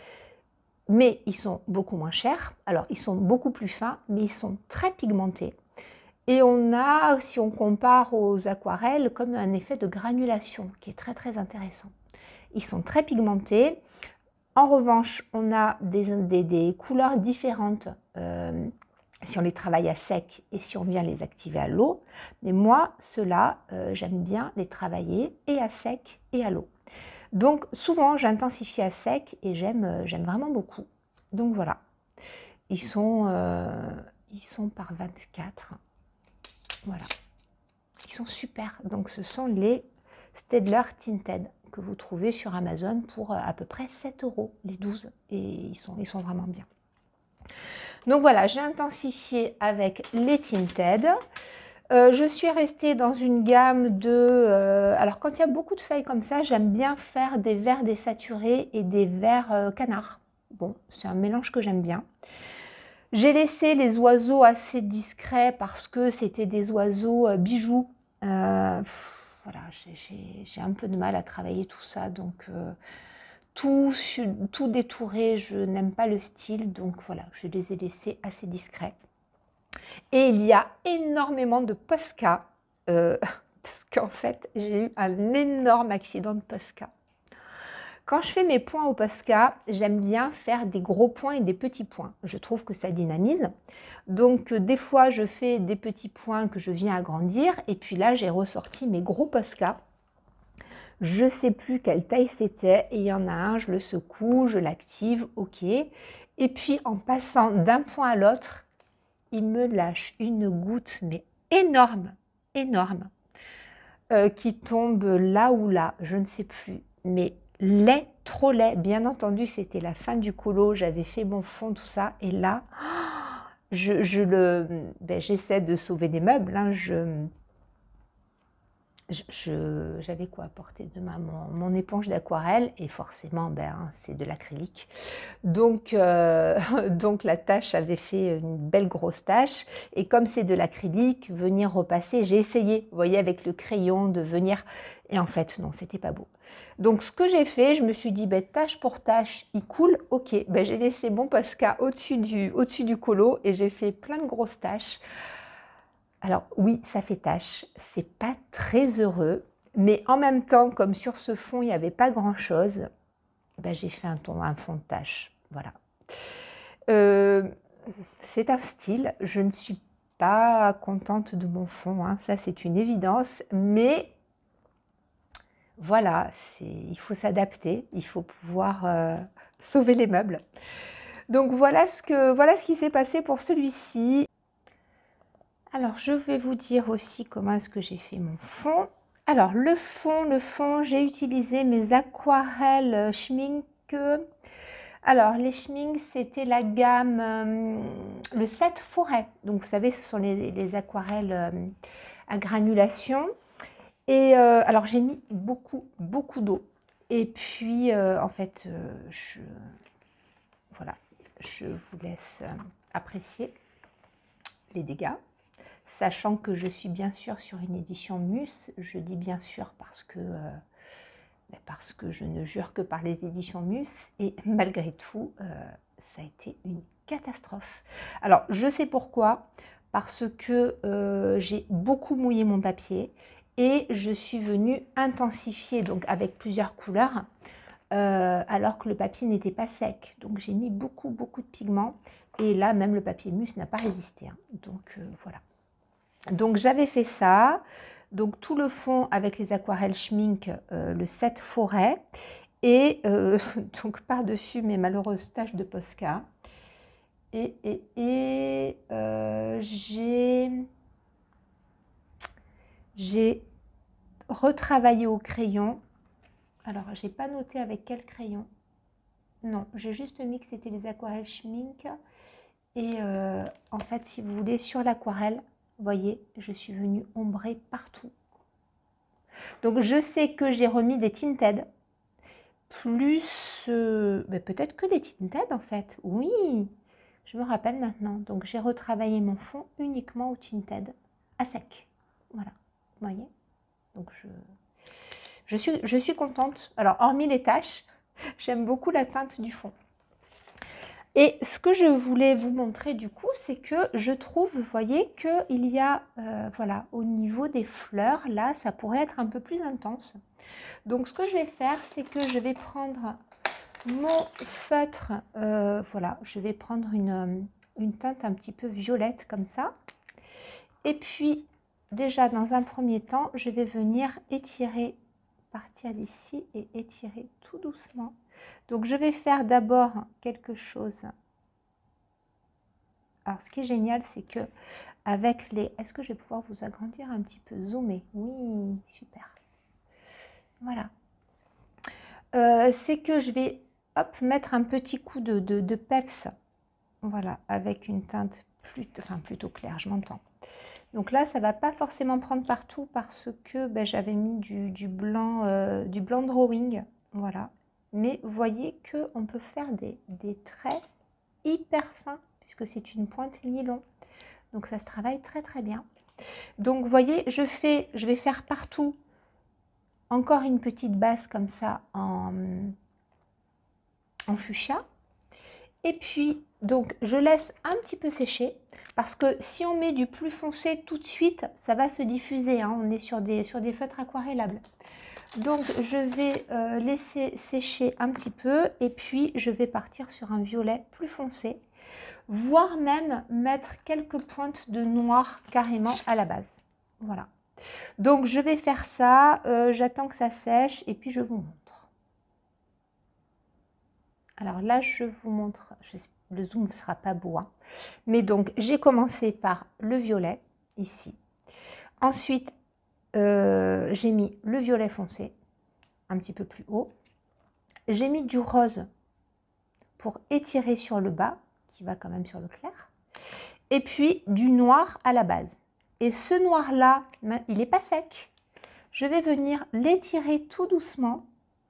Mais ils sont beaucoup moins chers. Alors, ils sont beaucoup plus fins, mais ils sont très pigmentés. Et on a, si on compare aux aquarelles, comme un effet de granulation qui est très très intéressant. Ils sont très pigmentés. En revanche, on a des, des, des couleurs différentes euh, si on les travaille à sec et si on vient les activer à l'eau. Mais moi, ceux-là, euh, j'aime bien les travailler et à sec et à l'eau. Donc souvent, j'intensifie à sec et j'aime euh, j'aime vraiment beaucoup. Donc voilà, ils sont, euh, ils sont par vingt-quatre. Voilà, ils sont super. Donc ce sont les Staedtler Tinted que vous trouvez sur Amazon pour à peu près sept euros les douze, et ils sont, ils sont vraiment bien. Donc voilà, j'ai intensifié avec les Tinted. Euh, je suis restée dans une gamme de... Euh, alors quand il y a beaucoup de feuilles comme ça, j'aime bien faire des verts désaturés et des verts euh, canards. Bon, c'est un mélange que j'aime bien. J'ai laissé les oiseaux assez discrets parce que c'était des oiseaux euh, bijoux. Euh, pff, voilà, j'ai un peu de mal à travailler tout ça, donc euh, tout, tout détouré, je n'aime pas le style, donc voilà, je les ai laissés assez discrets. Et il y a énormément de Posca, euh, parce qu'en fait, j'ai eu un énorme accident de Posca. Quand je fais mes points au Posca, j'aime bien faire des gros points et des petits points. Je trouve que ça dynamise. Donc, euh, des fois, je fais des petits points que je viens agrandir. Et puis là, j'ai ressorti mes gros Posca. Je ne sais plus quelle taille c'était. Et il y en a un, je le secoue, je l'active, ok. Et puis, en passant d'un point à l'autre, il me lâche une goutte, mais énorme, énorme, euh, qui tombe là ou là, je ne sais plus, mais laid, trop laid. Bien entendu, c'était la fin du colo, j'avais fait mon fond, tout ça, et là, je, je le, ben, j'essaie de sauver des meubles, hein, je... J'avais quoi à portée de ma mon, mon éponge d'aquarelle, et forcément ben, c'est de l'acrylique, donc, euh, donc la tâche avait fait une belle grosse tâche, et comme c'est de l'acrylique, venir repasser, j'ai essayé, vous voyez, avec le crayon de venir, et en fait non, c'était pas beau. Donc ce que j'ai fait, je me suis dit ben, tâche pour tâche, il coule, ok, ben, j'ai laissé mon Posca au-dessus du, au-dessus du colo et j'ai fait plein de grosses tâches. Alors oui, ça fait tache, c'est pas très heureux, mais en même temps, comme sur ce fond, il n'y avait pas grand-chose, ben, j'ai fait un, ton, un fond de tache, voilà. Euh, c'est un style, je ne suis pas contente de mon fond, hein, ça c'est une évidence, mais voilà, il faut s'adapter, il faut pouvoir euh, sauver les meubles. Donc voilà ce, que, voilà ce qui s'est passé pour celui-ci. Alors, je vais vous dire aussi comment est-ce que j'ai fait mon fond. Alors, le fond, le fond, j'ai utilisé mes aquarelles Schmink. Alors, les Schmink, c'était la gamme, euh, le set forêt. Donc, vous savez, ce sont les, les aquarelles euh, à granulation. Et euh, alors, j'ai mis beaucoup, beaucoup d'eau. Et puis, euh, en fait, euh, je, voilà, je vous laisse apprécier les dégâts. Sachant que je suis bien sûr sur une édition Mus, je dis bien sûr parce que, euh, parce que je ne jure que par les éditions Mus, et malgré tout, euh, ça a été une catastrophe. Alors, je sais pourquoi, parce que euh, j'ai beaucoup mouillé mon papier, et je suis venue intensifier, donc avec plusieurs couleurs, euh, alors que le papier n'était pas sec. Donc, j'ai mis beaucoup, beaucoup de pigments, et là, même le papier Mus n'a pas résisté. Hein. Donc, euh, voilà. Donc j'avais fait ça, donc tout le fond avec les aquarelles Schmink, euh, le set forêt, et euh, donc par-dessus mes malheureuses taches de Posca. Et, et, et euh, j'ai retravailler au crayon. Alors, j'ai pas noté avec quel crayon. Non, j'ai juste mis que c'était les aquarelles Schmincke. Et euh, en fait, si vous voulez, sur l'aquarelle, vous voyez, je suis venue ombrer partout. Donc, je sais que j'ai remis des tinted. Plus, euh, ben peut-être que les tinted en fait. Oui, je me rappelle maintenant. Donc, j'ai retravaillé mon fond uniquement au tinted, à sec. Voilà, vous voyez. Donc, je, je, suis, je suis contente. Alors, hormis les taches, j'aime beaucoup la teinte du fond. Et ce que je voulais vous montrer du coup, c'est que je trouve, vous voyez, qu'il y a, euh, voilà, au niveau des fleurs, là, ça pourrait être un peu plus intense. Donc, ce que je vais faire, c'est que je vais prendre mon feutre, euh, voilà, je vais prendre une, une teinte un petit peu violette comme ça. Et puis, déjà, dans un premier temps, je vais venir étirer, partir d'ici et étirer tout doucement. Donc, je vais faire d'abord quelque chose. Alors, ce qui est génial, c'est que avec les... Est-ce que je vais pouvoir vous agrandir un petit peu, zoomer? Oui, super. Voilà. Euh, c'est que je vais, hop, mettre un petit coup de, de, de peps. Voilà, avec une teinte plutôt, enfin, plutôt claire, je m'entends. Donc là, ça ne va pas forcément prendre partout parce que ben, j'avais mis du, du, blanc, euh, du blanc drawing. Voilà. Mais vous voyez qu'on peut faire des, des traits hyper fins puisque c'est une pointe nylon. Donc ça se travaille très très bien. Donc vous voyez, je, fais, je vais faire partout encore une petite base comme ça en, en fuchsia. Et puis, donc, je laisse un petit peu sécher parce que si on met du plus foncé tout de suite, ça va se diffuser. Hein, on est sur des, sur des feutres aquarellables. Donc, je vais euh, laisser sécher un petit peu et puis je vais partir sur un violet plus foncé, voire même mettre quelques pointes de noir carrément à la base. Voilà. Donc, je vais faire ça. Euh, j'attends que ça sèche et puis je vous montre. Alors là, je vous montre, le zoom ne sera pas beau, hein. Mais donc j'ai commencé par le violet, ici. Ensuite, euh, j'ai mis le violet foncé, un petit peu plus haut. J'ai mis du rose pour étirer sur le bas, qui va quand même sur le clair. Et puis du noir à la base. Et ce noir-là, il n'est pas sec. Je vais venir l'étirer tout doucement.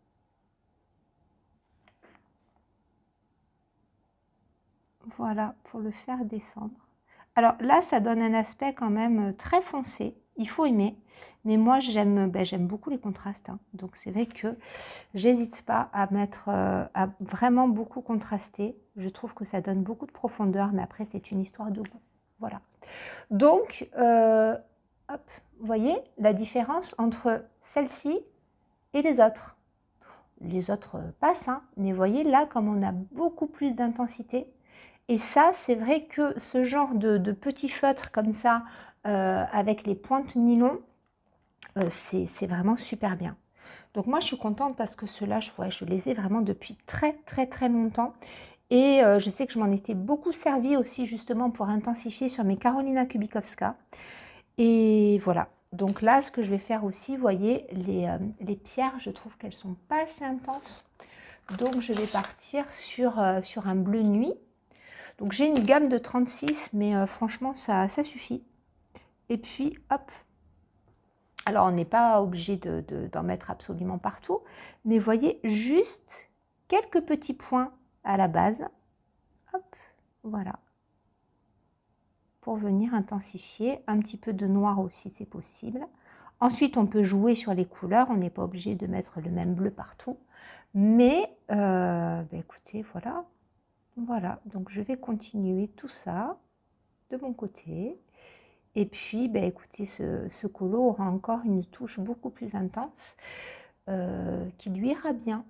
Voilà, pour le faire descendre. Alors là, ça donne un aspect quand même très foncé. Il faut aimer. Mais moi, j'aime ben, j'aime beaucoup les contrastes. Hein. Donc, c'est vrai que j'hésite pas à mettre, euh, à vraiment beaucoup contraster. Je trouve que ça donne beaucoup de profondeur. Mais après, c'est une histoire de goût. Voilà. Donc, euh, hop, vous voyez la différence entre celle-ci et les autres. Les autres passent. Hein, mais vous voyez là, comme on a beaucoup plus d'intensité. Et ça, c'est vrai que ce genre de, de petits feutres comme ça, euh, avec les pointes nylon, euh, c'est vraiment super bien. Donc moi, je suis contente parce que ceux-là, je, ouais, je les ai vraiment depuis très, très, très longtemps. Et euh, je sais que je m'en étais beaucoup servi aussi justement pour intensifier sur mes Karolina Kubikowska. Et voilà. Donc là, ce que je vais faire aussi, vous voyez, les, euh, les pierres, je trouve qu'elles sont pas assez intenses. Donc je vais partir sur, euh, sur un bleu nuit. Donc j'ai une gamme de trente-six, mais euh, franchement, ça, ça suffit. Et puis, hop. Alors, on n'est pas obligé de, de, d'en mettre absolument partout. Mais voyez, juste quelques petits points à la base. Hop, voilà. Pour venir intensifier. Un petit peu de noir aussi, c'est possible. Ensuite, on peut jouer sur les couleurs. On n'est pas obligé de mettre le même bleu partout. Mais, euh, bah, écoutez, voilà. Voilà, donc je vais continuer tout ça de mon côté. Et puis, ben, écoutez, ce, ce colo aura encore une touche beaucoup plus intense euh, qui lui ira bien.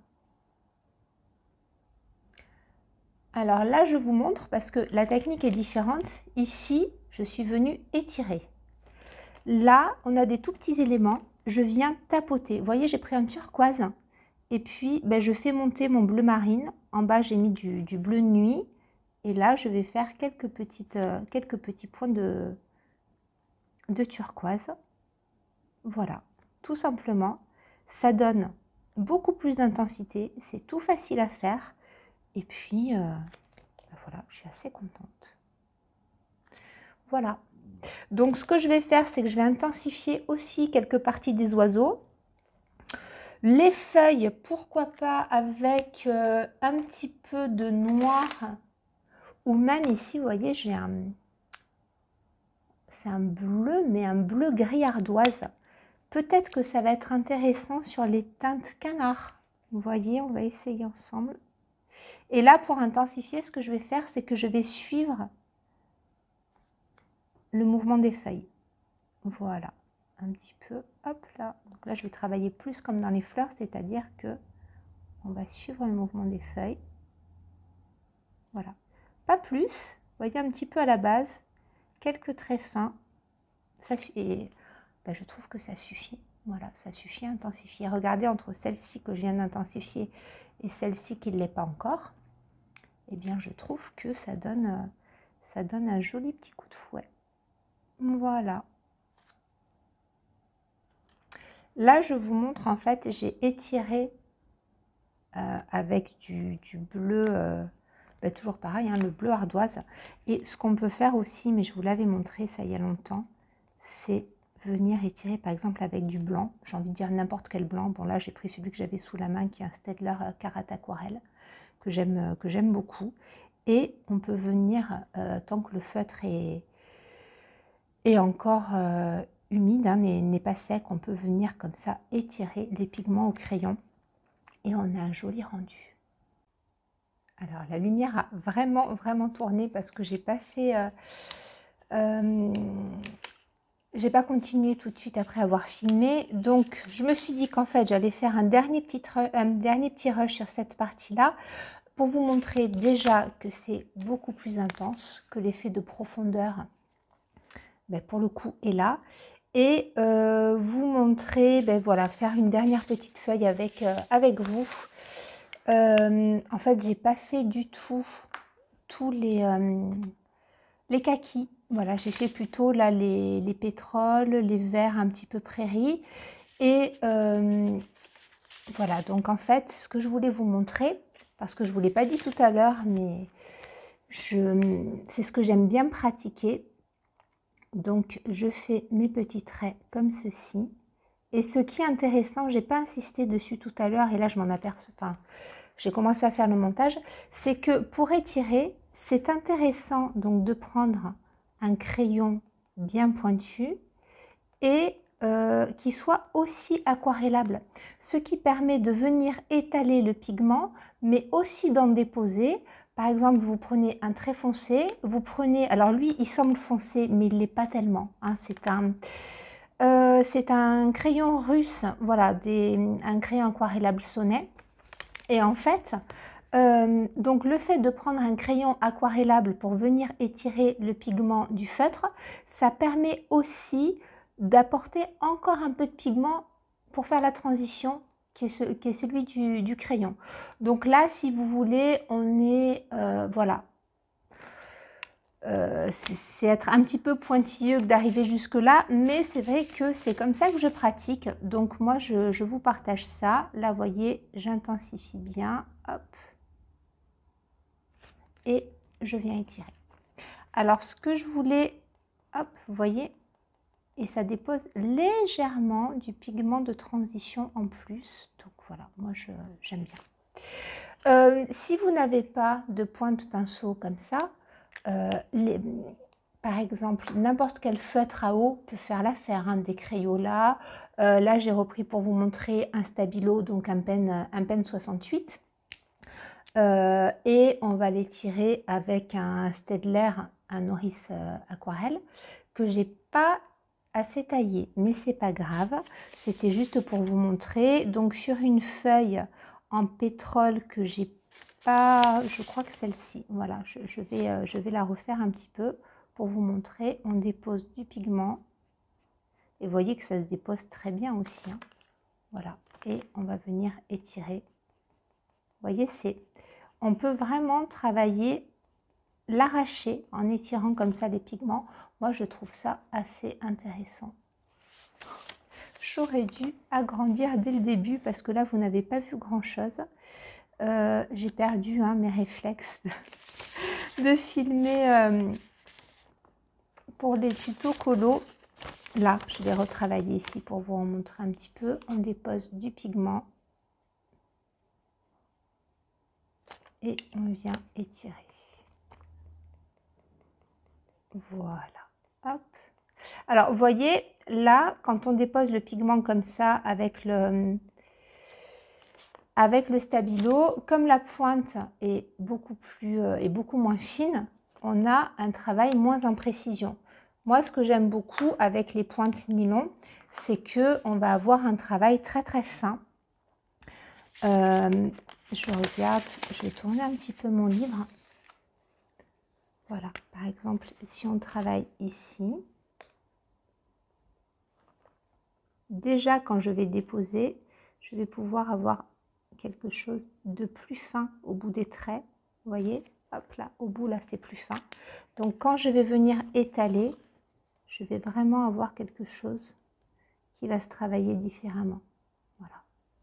Alors là, je vous montre parce que la technique est différente. Ici, je suis venue étirer. Là, on a des tout petits éléments. Je viens tapoter. Vous voyez, j'ai pris un turquoise. Et puis, ben, je fais monter mon bleu marine. En bas, j'ai mis du, du bleu nuit. Et là, je vais faire quelques, petites, euh, quelques petits points de, de turquoise. Voilà. tout simplement. Ça donne beaucoup plus d'intensité, c'est tout facile à faire. Et puis, euh, ben voilà, je suis assez contente. Voilà. Donc, ce que je vais faire, c'est que je vais intensifier aussi quelques parties des oiseaux. Les feuilles, pourquoi pas avec euh, un petit peu de noir. Ou même ici, vous voyez, j'ai un... C'est un bleu, mais un bleu gris ardoise. Peut-être que ça va être intéressant sur les teintes canard. Vous voyez, on va essayer ensemble. Et là, pour intensifier, ce que je vais faire, c'est que je vais suivre le mouvement des feuilles. Voilà, un petit peu, hop là. Donc là, je vais travailler plus comme dans les fleurs, c'est-à-dire que on va suivre le mouvement des feuilles. Voilà, pas plus. Vous voyez, un petit peu à la base, quelques traits fins. Ça, et ben, je trouve que ça suffit. Voilà, ça suffit à intensifier. Regardez, entre celle-ci que je viens d'intensifier et celle-ci qui ne l'est pas encore, eh bien, je trouve que ça donne, ça donne un joli petit coup de fouet. Voilà. Là, je vous montre, en fait, j'ai étiré euh, avec du, du bleu, euh, ben, toujours pareil, hein, le bleu ardoise. Et ce qu'on peut faire aussi, mais je vous l'avais montré ça il y a longtemps, c'est venir étirer par exemple avec du blanc. J'ai envie de dire n'importe quel blanc. Bon, là, j'ai pris celui que j'avais sous la main, qui est un Staedtler Karat Aquarelle, que j'aime que j'aime beaucoup. Et on peut venir, euh, tant que le feutre est, est encore euh, humide, hein, n'est pas sec, on peut venir comme ça étirer les pigments au crayon et on a un joli rendu. Alors la lumière a vraiment vraiment tourné parce que j'ai pas fait euh, euh, j'ai pas continué tout de suite après avoir filmé, donc je me suis dit qu'en fait j'allais faire un dernier petit un dernier petit rush sur cette partie là pour vous montrer déjà que c'est beaucoup plus intense, que l'effet de profondeur ben, pour le coup est là, et euh, vous montrer, ben, voilà, faire une dernière petite feuille avec, euh, avec vous. Euh, en fait, j'ai pas fait du tout tous les, euh, les kakis. Voilà, j'ai fait plutôt là les, les pétroles, les verts un petit peu prairie. Et euh, voilà, donc en fait, ce que je voulais vous montrer, parce que je ne vous l'ai pas dit tout à l'heure, mais c'est ce que j'aime bien pratiquer. Donc, je fais mes petits traits comme ceci. Et ce qui est intéressant, j'ai pas insisté dessus tout à l'heure, et là je m'en aperçois, enfin, j'ai commencé à faire le montage, c'est que pour étirer, c'est intéressant donc de prendre un crayon bien pointu et euh, qui soit aussi aquarellable, ce qui permet de venir étaler le pigment, mais aussi d'en déposer. Par exemple, vous prenez un trait foncé, vous prenez, alors lui il semble foncé, mais il ne l'est pas tellement, hein, c'est un... Euh, c'est un crayon russe, voilà, des, un crayon aquarellable Sonnet. Et en fait, euh, donc le fait de prendre un crayon aquarellable pour venir étirer le pigment du feutre, ça permet aussi d'apporter encore un peu de pigment pour faire la transition qui est, ce, qui est celui du, du crayon. Donc là, si vous voulez, on est, euh, voilà, Euh, c'est être un petit peu pointilleux d'arriver jusque là, mais c'est vrai que c'est comme ça que je pratique. Donc moi je, je vous partage ça. Là vous voyez, j'intensifie bien, hop, et je viens étirer. Alors ce que je voulais, hop, vous voyez, et ça dépose légèrement du pigment de transition en plus. Donc voilà, moi j'aime bien. Euh, si vous n'avez pas de pointe pinceau comme ça, euh, les, par exemple, n'importe quel feutre à eau peut faire l'affaire, hein, des Crayola. Euh, là, j'ai repris pour vous montrer un Stabilo, donc un pen, un pen soixante-huit. Euh, et on va les tirer avec un Staedtler, un Norris euh, Aquarelle, que j'ai pas assez taillé, mais c'est pas grave. C'était juste pour vous montrer. Donc sur une feuille en pétrole que j'ai pas, je crois que celle-ci, voilà, je, je, vais, euh, je vais la refaire un petit peu pour vous montrer. On dépose du pigment et vous voyez que ça se dépose très bien aussi, hein. Voilà, et on va venir étirer. Vous voyez, c'est, on peut vraiment travailler, l'arracher en étirant comme ça les pigments. Moi je trouve ça assez intéressant. j'aurais dû agrandir dès le début parce que là, vous n'avez pas vu grand-chose. Euh, j'ai perdu hein, mes réflexes de, de filmer euh, pour les tutos colo. Là, je vais retravailler ici pour vous en montrer un petit peu. On dépose du pigment et on vient étirer. Voilà. Hop. Alors, vous voyez, là, quand on dépose le pigment comme ça avec le, avec le stabilo, comme la pointe est beaucoup, plus, euh, est beaucoup moins fine, on a un travail moins en précision. Moi, ce que j'aime beaucoup avec les pointes nylon, c'est qu'on va avoir un travail très très fin. Euh, je regarde, je vais tourner un petit peu mon livre. Voilà, par exemple, si on travaille ici, déjà quand je vais déposer, je vais pouvoir avoir quelque chose de plus fin au bout des traits. Vous voyez, hop là, au bout là, c'est plus fin. Donc quand je vais venir étaler, je vais vraiment avoir quelque chose qui va se travailler différemment. Voilà.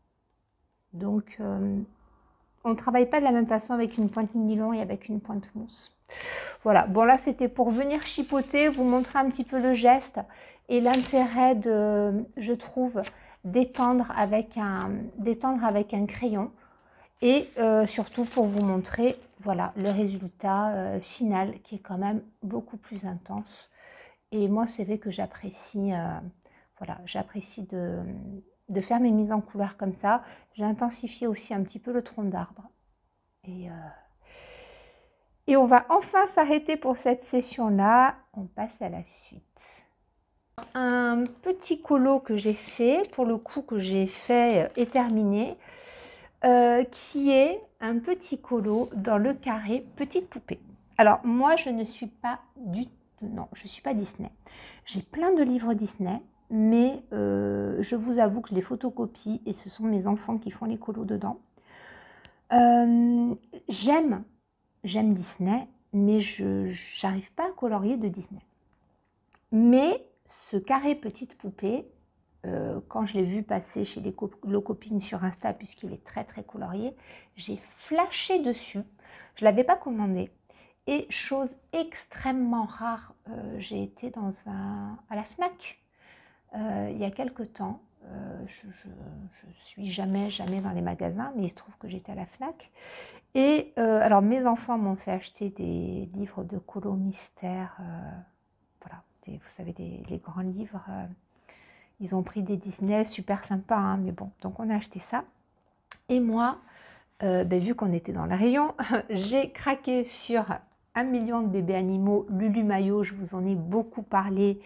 Donc, euh, on ne travaille pas de la même façon avec une pointe nylon et avec une pointe mousse. Voilà, bon là c'était pour venir chipoter, vous montrer un petit peu le geste et l'intérêt de, je trouve, d'étendre avec un, d'étendre avec un crayon et euh, surtout pour vous montrer, voilà, le résultat euh, final qui est quand même beaucoup plus intense. Et moi c'est vrai que j'apprécie, euh, voilà, j'apprécie de, de faire mes mises en couleur comme ça. J'ai intensifié aussi un petit peu le tronc d'arbre et euh, Et on va enfin s'arrêter pour cette session-là. On passe à la suite. Un petit colo que j'ai fait, pour le coup que j'ai fait et terminé, euh, qui est un petit colo dans le carré petite poupée. Alors moi je ne suis pas du tout, non, je ne suis pas Disney. J'ai plein de livres Disney, mais euh, je vous avoue que je les photocopie et ce sont mes enfants qui font les colos dedans. Euh, j'aime J'aime Disney, mais je n'arrive pas à colorier de Disney. Mais ce carré petite poupée, euh, quand je l'ai vu passer chez les copines sur Insta, puisqu'il est très très colorié, j'ai flashé dessus. Je ne l'avais pas commandé. Et chose extrêmement rare, euh, j'ai été dans un, à la Fnac euh, il y a quelque temps. Euh, je ne suis jamais, jamais dans les magasins, mais il se trouve que j'étais à la Fnac. Et euh, alors mes enfants m'ont fait acheter des livres de colo mystère, euh, voilà, des, vous savez, des, les grands livres. Euh, ils ont pris des Disney, super sympa, hein, mais bon, donc on a acheté ça. Et moi, euh, ben, vu qu'on était dans le rayon, j'ai craqué sur un million de bébés animaux, Lulu Maillot, je vous en ai beaucoup parlé.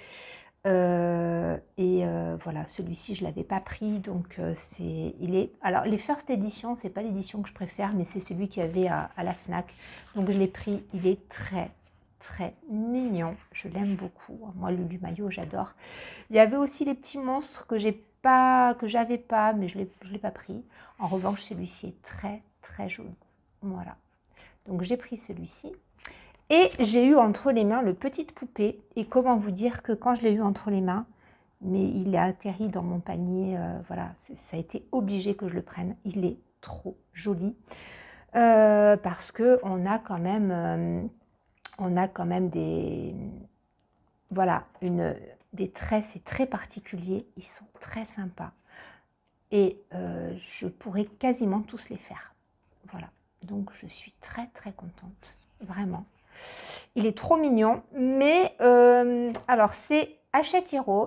Euh, et euh, voilà, celui-ci je l'avais pas pris, donc euh, c'est, il est, alors les first edition, c'est pas l'édition que je préfère, mais c'est celui qu'il y avait à, à la Fnac, donc je l'ai pris. Il est très très mignon, je l'aime beaucoup. Moi Lulu Maillot j'adore. Il y avait aussi les petits monstres que j'ai pas, que j'avais pas, mais je l'ai, je l'ai pas pris. En revanche celui-ci est très très joli, voilà, donc j'ai pris celui-ci. Et j'ai eu entre les mains le petite poupée. Et comment vous dire que quand je l'ai eu entre les mains, mais il a atterri dans mon panier, euh, voilà, ça a été obligé que je le prenne. Il est trop joli. Euh, parce qu'on a quand même, euh, on a quand même des, voilà, une, des traits, c'est très particulier. Ils sont très sympas. Et euh, je pourrais quasiment tous les faire. Voilà, donc je suis très très contente, vraiment. Il est trop mignon, mais euh, alors c'est Hachette Heroes.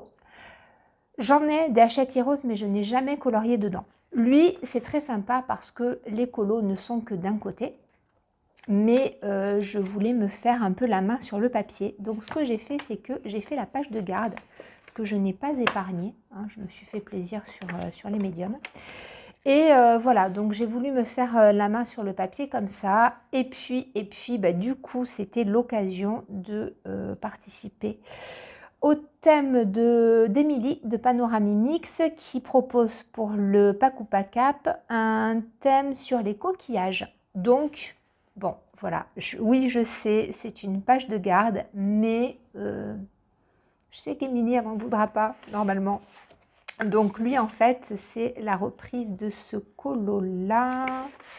J'en ai des Hachette Heroes, mais je n'ai jamais colorié dedans. Lui, c'est très sympa parce que les colos ne sont que d'un côté, mais euh, je voulais me faire un peu la main sur le papier. Donc ce que j'ai fait, c'est que j'ai fait la page de garde que je n'ai pas épargnée. Hein, je me suis fait plaisir sur, euh, sur les médiums. Et euh, voilà, donc j'ai voulu me faire euh, la main sur le papier comme ça. Et puis, et puis bah, du coup, c'était l'occasion de euh, participer au thème d'Emilie de, de Panorami Mix qui propose pour le Pack ou Pack-Up un thème sur les coquillages. Donc, bon, voilà, je, oui, je sais, c'est une page de garde, mais euh, je sais qu'Emilie, elle m'en voudra pas, normalement. Donc lui, en fait, c'est la reprise de ce colo-là.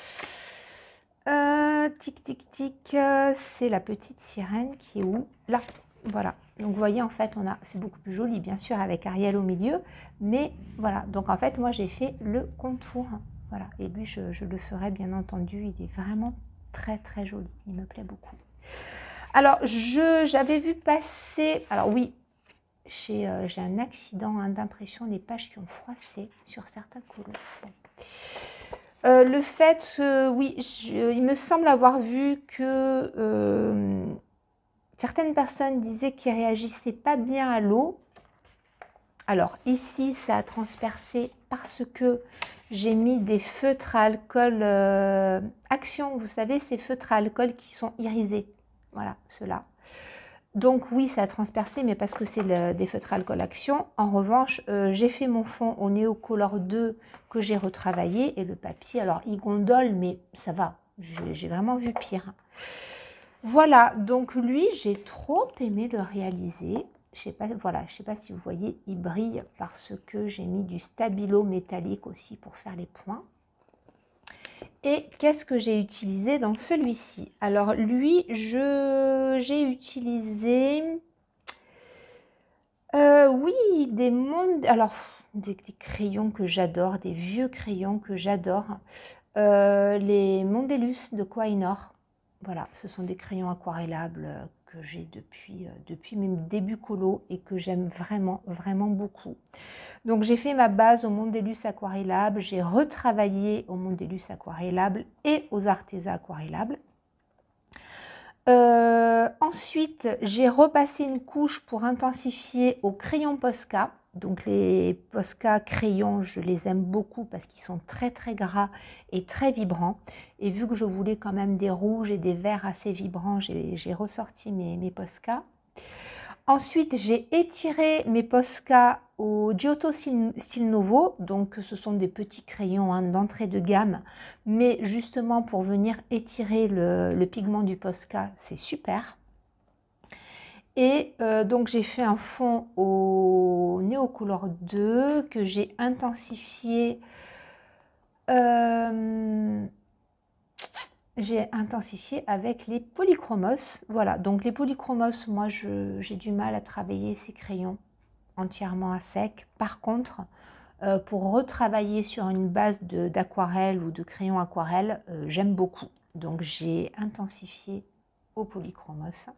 Euh, tic, tic, tic. euh, C'est la petite sirène qui est où? Là. Voilà. Donc vous voyez, en fait, on a, c'est beaucoup plus joli, bien sûr, avec Ariel au milieu. Mais voilà. Donc en fait, moi, j'ai fait le contour. Voilà. Et lui, je, je le ferai, bien entendu. Il est vraiment très, très joli. Il me plaît beaucoup. Alors, je j'avais vu passer... Alors oui, j'ai euh, j'ai un accident hein, d'impression, des pages qui ont froissé sur certains colos. Bon. Euh, le fait, euh, oui, je, il me semble avoir vu que euh, certaines personnes disaient qu'ils ne réagissaient pas bien à l'eau. Alors ici, ça a transpercé parce que j'ai mis des feutres à alcool euh, Action. Vous savez, ces feutres à alcool qui sont irisés. Voilà, ceux-là. Donc oui, ça a transpercé, mais parce que c'est des feutres alcool Action. En revanche, euh, j'ai fait mon fond au Neocolor deux que j'ai retravaillé. Et le papier, alors il gondole, mais ça va. J'ai vraiment vu pire. Voilà, donc lui, j'ai trop aimé le réaliser. Je sais pas, voilà, je sais pas si vous voyez, il brille parce que j'ai mis du stabilo métallique aussi pour faire les points. Et qu'est-ce que j'ai utilisé dans celui-ci? Alors lui, je j'ai utilisé, euh, oui, des mondes, alors des, des crayons que j'adore, des vieux crayons que j'adore, euh, les Mondelus de Koh-i-Noor. Voilà, ce sont des crayons aquarellables que j'ai depuis, euh, depuis mes débuts colo et que j'aime vraiment, vraiment beaucoup. Donc j'ai fait ma base au Mondelus aquarellable, j'ai retravaillé au Mondelus aquarellable et aux Arteza aquarellables. Euh, ensuite, j'ai repassé une couche pour intensifier au crayon Posca. Donc les Posca crayons, je les aime beaucoup parce qu'ils sont très très gras et très vibrants. Et vu que je voulais quand même des rouges et des verts assez vibrants, j'ai ressorti mes, mes Posca. Ensuite, j'ai étiré mes Posca au Giotto Style Nouveau. Donc ce sont des petits crayons hein, d'entrée de gamme, mais justement pour venir étirer le, le pigment du Posca, c'est super. Et euh, donc j'ai fait un fond au Neocolor deux que j'ai intensifié. Euh, j'ai intensifié avec les polychromos. Voilà, donc les polychromos, moi j'ai du mal à travailler ces crayons entièrement à sec. Par contre, euh, pour retravailler sur une base d'aquarelle ou de crayon aquarelle, euh, j'aime beaucoup. Donc j'ai intensifié au polychromos.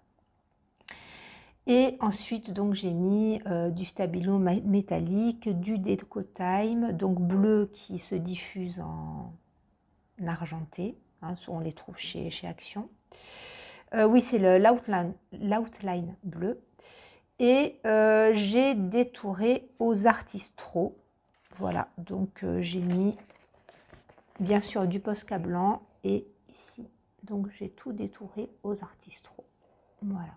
Et ensuite, donc j'ai mis euh, du stabilo métallique, du Decotime, donc bleu qui se diffuse en argenté. Hein, on les trouve chez, chez Action. Euh, oui, c'est l'outline l'outline bleu. Et euh, j'ai détouré aux Artistro. Voilà, donc euh, j'ai mis bien sûr du Posca blanc et ici. Donc j'ai tout détouré aux Artistro. Voilà.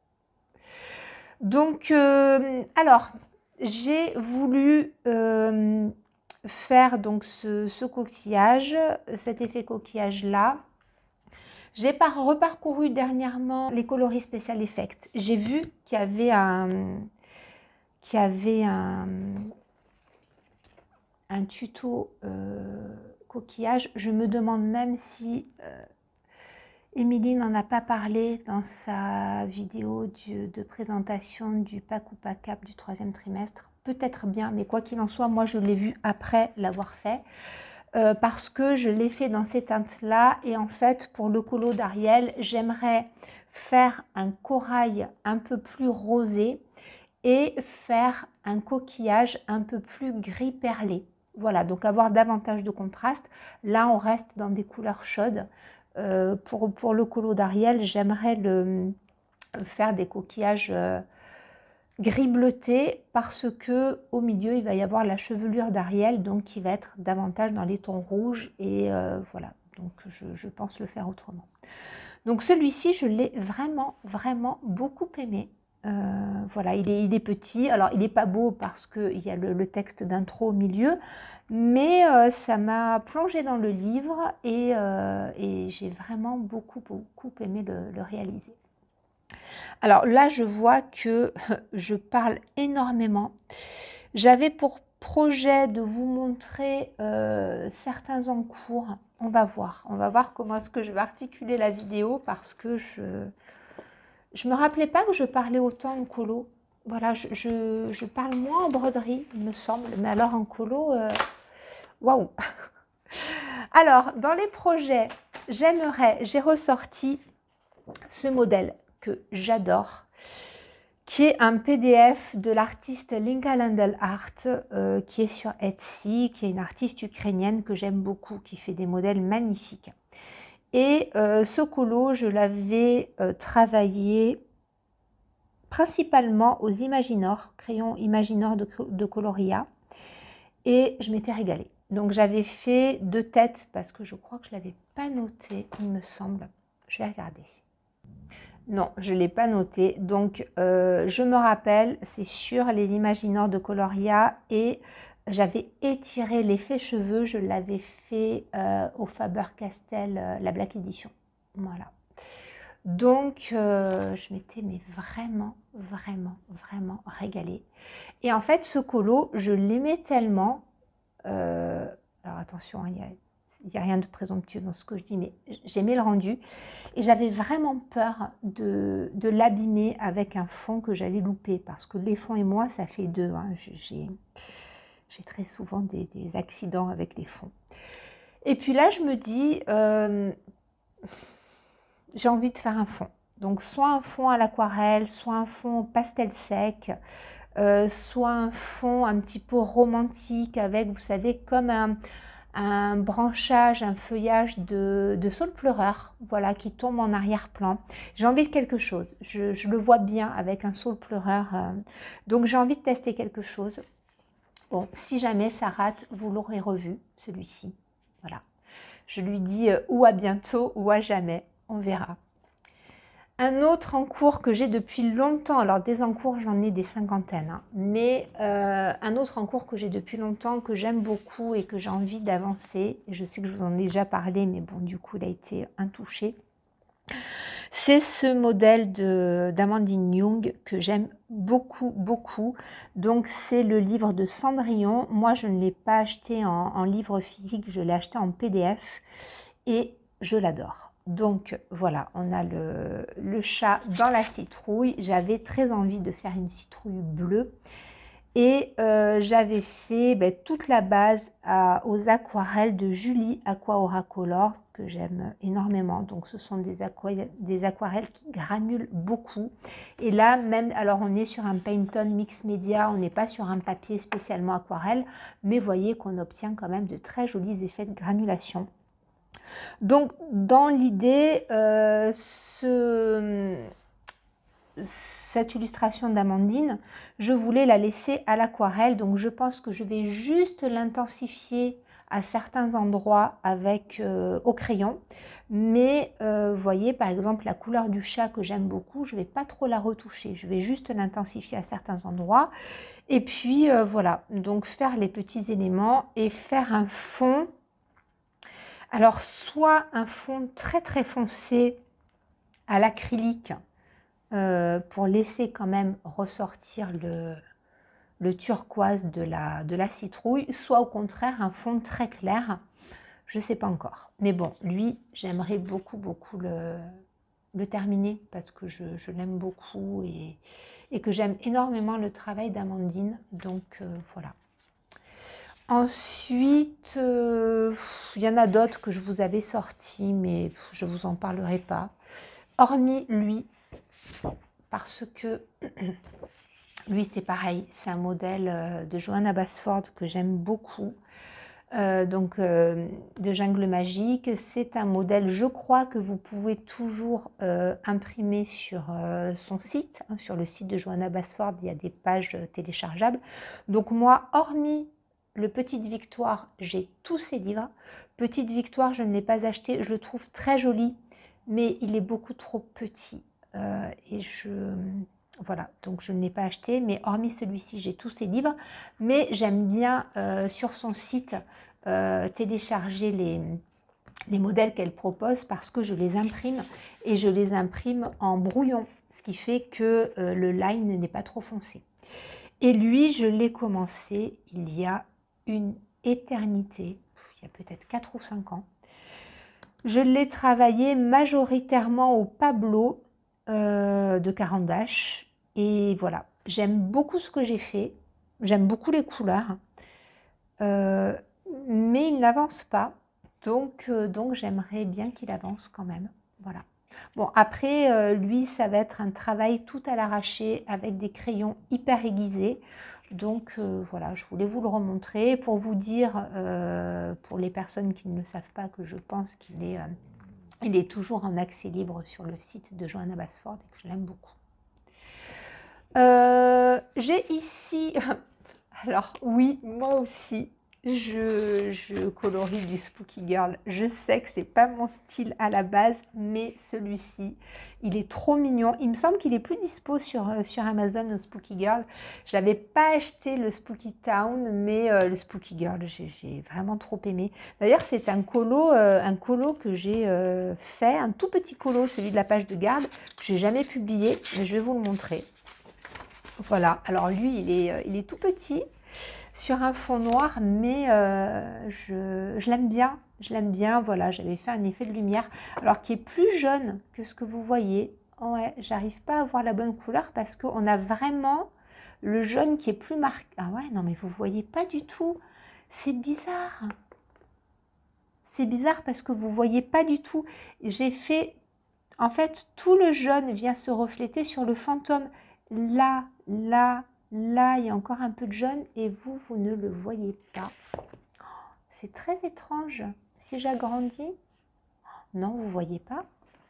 Donc, euh, alors, j'ai voulu euh, faire donc ce, ce coquillage, cet effet coquillage-là. J'ai reparcouru dernièrement les coloris Special Effects. J'ai vu qu'il y avait un, qu'il y avait un, un tuto euh, coquillage. Je me demande même si euh, Émilie n'en a pas parlé dans sa vidéo du, de présentation du pack ou pack cap du troisième trimestre. Peut-être bien, mais quoi qu'il en soit, moi je l'ai vu après l'avoir fait. Euh, parce que je l'ai fait dans ces teintes-là. Et en fait, pour le colo d'Ariel, j'aimerais faire un corail un peu plus rosé et faire un coquillage un peu plus gris perlé. Voilà, donc avoir davantage de contraste. Là, on reste dans des couleurs chaudes. Euh, pour, pour le colo d'Ariel, j'aimerais le faire des coquillages euh, gris bleuté parce que au milieu il va y avoir la chevelure d'Ariel, donc qui va être davantage dans les tons rouges et euh, voilà, donc je, je pense le faire autrement. Donc celui-ci je l'ai vraiment vraiment beaucoup aimé. Euh, voilà, il est, il est petit, alors il n'est pas beau parce qu'il y a le, le texte d'intro au milieu, mais euh, ça m'a plongé dans le livre et, euh, et j'ai vraiment beaucoup beaucoup aimé le, le réaliser. Alors là, je vois que je parle énormément. J'avais pour projet de vous montrer euh, certains en cours. On va voir. On va voir comment est-ce que je vais articuler la vidéo parce que je je me rappelais pas que je parlais autant en colo. Voilà, je, je, je parle moins en broderie, il me semble. Mais alors en colo, euh, waouh! Alors, dans les projets, j'aimerais, j'ai ressorti ce modèle que j'adore, qui est un P D F de l'artiste Linka Landel Art, euh, qui est sur Etsy, qui est une artiste ukrainienne que j'aime beaucoup, qui fait des modèles magnifiques. Et euh, ce colo, je l'avais euh, travaillé principalement aux Imaginor, crayons Imaginor de, de Coloria, et je m'étais régalée. Donc j'avais fait deux têtes, parce que je crois que je ne l'avais pas noté, il me semble. Je vais regarder. Non, je ne l'ai pas noté. Donc, euh, je me rappelle, c'est sur les Imaginor de Coloria et j'avais étiré l'effet cheveux. Je l'avais fait euh, au Faber-Castell, euh, la Black Edition. Voilà. Donc, euh, je m'étais mais vraiment, vraiment, vraiment régalée. Et en fait, ce colo, je l'aimais tellement. Euh, alors, attention, il y a... Il n'y a rien de présomptueux dans ce que je dis, mais j'aimais le rendu. Et j'avais vraiment peur de, de l'abîmer avec un fond que j'allais louper. Parce que les fonds et moi, ça fait deux. Hein. J'ai très souvent des, des accidents avec les fonds. Et puis là, je me dis, euh, j'ai envie de faire un fond. Donc, soit un fond à l'aquarelle, soit un fond pastel sec, euh, soit un fond un petit peu romantique avec, vous savez, comme un... un branchage, un feuillage de, de saule pleureur, voilà, qui tombe en arrière-plan. J'ai envie de quelque chose, je, je le vois bien avec un saule pleureur, euh, donc j'ai envie de tester quelque chose. Bon, si jamais ça rate, vous l'aurez revu, celui-ci, voilà. Je lui dis euh, ou à bientôt ou à jamais, on verra. Un autre en cours que j'ai depuis longtemps, alors des en cours j'en ai des cinquantaines, hein, mais euh, un autre en cours que j'ai depuis longtemps, que j'aime beaucoup et que j'ai envie d'avancer, je sais que je vous en ai déjà parlé, mais bon du coup il a été intouché, c'est ce modèle d'Amandine Young que j'aime beaucoup, beaucoup. Donc c'est le livre de Cendrillon, moi je ne l'ai pas acheté en, en livre physique, je l'ai acheté en P D F et je l'adore. Donc voilà, on a le, le chat dans la citrouille. J'avais très envie de faire une citrouille bleue. Et euh, j'avais fait ben, toute la base à, aux aquarelles de Julie Aqua Aura Color, que j'aime énormément. Donc ce sont des aquarelles, des aquarelles qui granulent beaucoup. Et là, même, alors on est sur un Pantone Mix Media, on n'est pas sur un papier spécialement aquarelle, mais voyez qu'on obtient quand même de très jolis effets de granulation. Donc, dans l'idée, euh, ce, cette illustration d'Amandine, je voulais la laisser à l'aquarelle. Donc, je pense que je vais juste l'intensifier à certains endroits avec euh, au crayon. Mais, euh, vous voyez, par exemple, la couleur du chat que j'aime beaucoup, je ne vais pas trop la retoucher. Je vais juste l'intensifier à certains endroits. Et puis, euh, voilà. Donc, faire les petits éléments et faire un fond. Alors, soit un fond très très foncé à l'acrylique euh, pour laisser quand même ressortir le, le turquoise de la, de la citrouille, soit au contraire un fond très clair, je ne sais pas encore. Mais bon, lui, j'aimerais beaucoup beaucoup le, le terminer parce que je, je l'aime beaucoup et, et que j'aime énormément le travail d'Amandine, donc euh, voilà. Ensuite, euh, il y en a d'autres que je vous avais sortis, mais je ne vous en parlerai pas. Hormis lui, parce que lui, c'est pareil. C'est un modèle de Johanna Basford que j'aime beaucoup. Euh, donc, euh, de Jungle Magique. C'est un modèle, je crois, que vous pouvez toujours euh, imprimer sur euh, son site. Hein, sur le site de Johanna Basford, il y a des pages téléchargeables. Donc, moi, hormis le Petite Victoire, j'ai tous ses livres. Petite Victoire, je ne l'ai pas acheté. Je le trouve très joli, mais il est beaucoup trop petit. Euh, et je... Voilà, donc je ne l'ai pas acheté. Mais hormis celui-ci, j'ai tous ses livres. Mais j'aime bien, euh, sur son site, euh, télécharger les... les modèles qu'elle propose parce que je les imprime. Et je les imprime en brouillon, ce qui fait que euh, le line n'est pas trop foncé. Et lui, je l'ai commencé il y a une éternité, il y a peut-être quatre ou cinq ans. Je l'ai travaillé majoritairement au Pablo euh, de Caran d'Ache. Et voilà, j'aime beaucoup ce que j'ai fait. J'aime beaucoup les couleurs. Euh, mais il n'avance pas. Donc, euh, donc j'aimerais bien qu'il avance quand même. Voilà. Bon, après, euh, lui, ça va être un travail tout à l'arraché avec des crayons hyper aiguisés. Donc, euh, voilà, je voulais vous le remontrer pour vous dire, euh, pour les personnes qui ne le savent pas, que je pense qu'il est, euh, il est toujours en accès libre sur le site de Johanna Basford et que je l'aime beaucoup. Euh, j'ai ici, alors oui, moi aussi, je, je colorie du Spooky Girl. Je sais que c'est pas mon style à la base, mais celui-ci, il est trop mignon. Il me semble qu'il est plus dispo sur, euh, sur Amazon, le Spooky Girl. Je n'avais pas acheté le Spooky Town, mais euh, le Spooky Girl, j'ai vraiment trop aimé. D'ailleurs, c'est un colo, euh, un colo que j'ai euh, fait, un tout petit colo, celui de la page de garde, que j'ai jamais publié, mais je vais vous le montrer. Voilà, alors lui, il est, euh, il est tout petit, sur un fond noir, mais euh, je, je l'aime bien, je l'aime bien, voilà, j'avais fait un effet de lumière, alors qui est plus jaune que ce que vous voyez. Ouais, j'arrive pas à voir la bonne couleur parce qu'on a vraiment le jaune qui est plus marqué. Ah ouais, non mais vous voyez pas du tout, c'est bizarre. C'est bizarre parce que vous voyez pas du tout. J'ai fait, en fait, tout le jaune vient se refléter sur le fantôme. Là, là, là, il y a encore un peu de jaune et vous, vous ne le voyez pas. C'est très étrange. Si j'agrandis, non, vous ne voyez pas.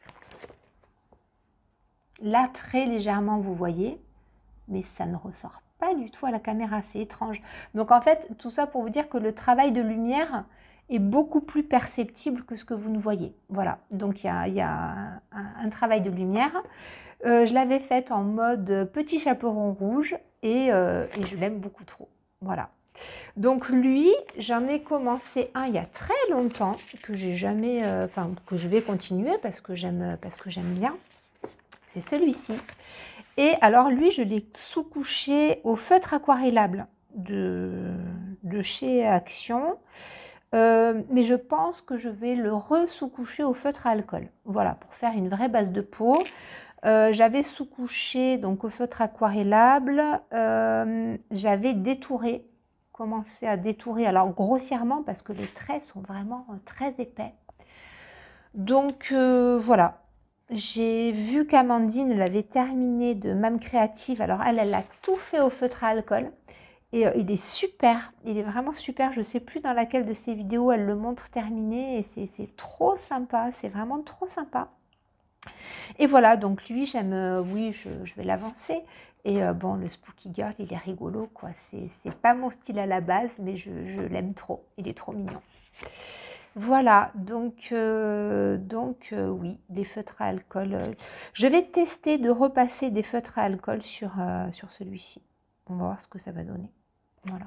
Là, très légèrement, vous voyez, mais ça ne ressort pas du tout à la caméra. C'est étrange. Donc, en fait, tout ça pour vous dire que le travail de lumière est beaucoup plus perceptible que ce que vous ne voyez. Voilà, donc il y a, il y a un, un travail de lumière. Euh, je l'avais faite en mode petit chaperon rouge et, euh, et je l'aime beaucoup trop. Voilà. Donc lui, j'en ai commencé un il y a très longtemps que j'ai jamais, euh, enfin que je vais continuer parce que j'aime, parce que j'aime bien. C'est celui-ci. Et alors lui, je l'ai sous-couché au feutre aquarellable de, de chez Action. Euh, mais je pense que je vais le re-sous-coucher au feutre à alcool. Voilà, pour faire une vraie base de peau. Euh, j'avais sous-couché donc au feutre aquarellable, euh, j'avais détouré, commencé à détourer, alors grossièrement parce que les traits sont vraiment euh, très épais. Donc euh, voilà, j'ai vu qu'Amandine l'avait terminé de Mam Créative, alors elle, elle a tout fait au feutre à alcool. Et euh, il est super, il est vraiment super, je ne sais plus dans laquelle de ses vidéos elle le montre terminé et c'est trop sympa, c'est vraiment trop sympa. Et voilà, donc lui, j'aime, euh, oui, je, je vais l'avancer. Et euh, bon, le Spooky Girl, il est rigolo, quoi. C'est pas mon style à la base, mais je, je l'aime trop. Il est trop mignon. Voilà, donc, euh, donc euh, oui, des feutres à alcool. Euh, je vais tester de repasser des feutres à alcool sur, euh, sur celui-ci. On va voir ce que ça va donner. Voilà.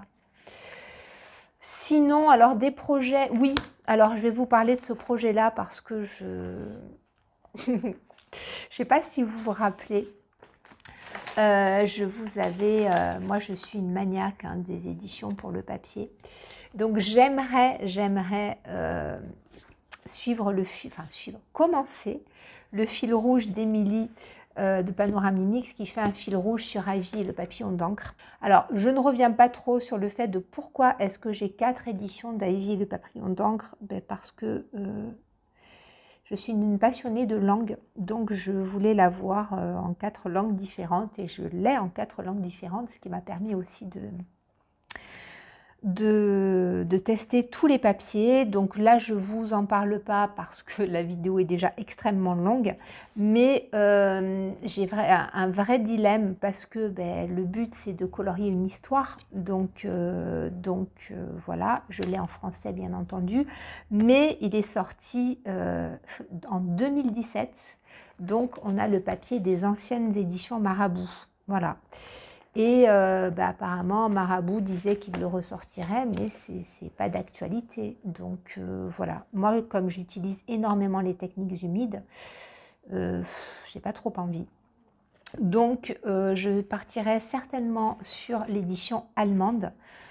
Sinon, alors des projets, oui. Alors, je vais vous parler de ce projet-là parce que je... Je ne sais pas si vous vous rappelez, euh, je vous avais, euh, moi je suis une maniaque hein, des éditions pour le papier, donc j'aimerais, j'aimerais euh, suivre le fil, enfin suivre, commencer le fil rouge d'Émilie euh, de Panoramimix qui fait un fil rouge sur Ivy et le papillon d'encre. Alors je ne reviens pas trop sur le fait de pourquoi est-ce que j'ai quatre éditions d'Ivy et le papillon d'encre, ben parce que euh, je suis une passionnée de langue, donc je voulais l'avoir euh, en quatre langues différentes et je l'ai en quatre langues différentes, ce qui m'a permis aussi de, de, de tester tous les papiers. Donc là, je ne vous en parle pas parce que la vidéo est déjà extrêmement longue, mais euh, j'ai vrai, un, un vrai dilemme parce que ben, le but, c'est de colorier une histoire. Donc, euh, donc euh, voilà, je l'ai en français, bien entendu, mais il est sorti euh, en deux mille dix-sept. Donc, on a le papier des anciennes éditions Marabout. Voilà. Et euh, bah, apparemment, Marabout disait qu'il le ressortirait, mais c'est pas d'actualité. Donc euh, voilà, moi comme j'utilise énormément les techniques humides, euh, j'ai pas trop envie. Donc, euh, je partirai certainement sur l'édition allemande.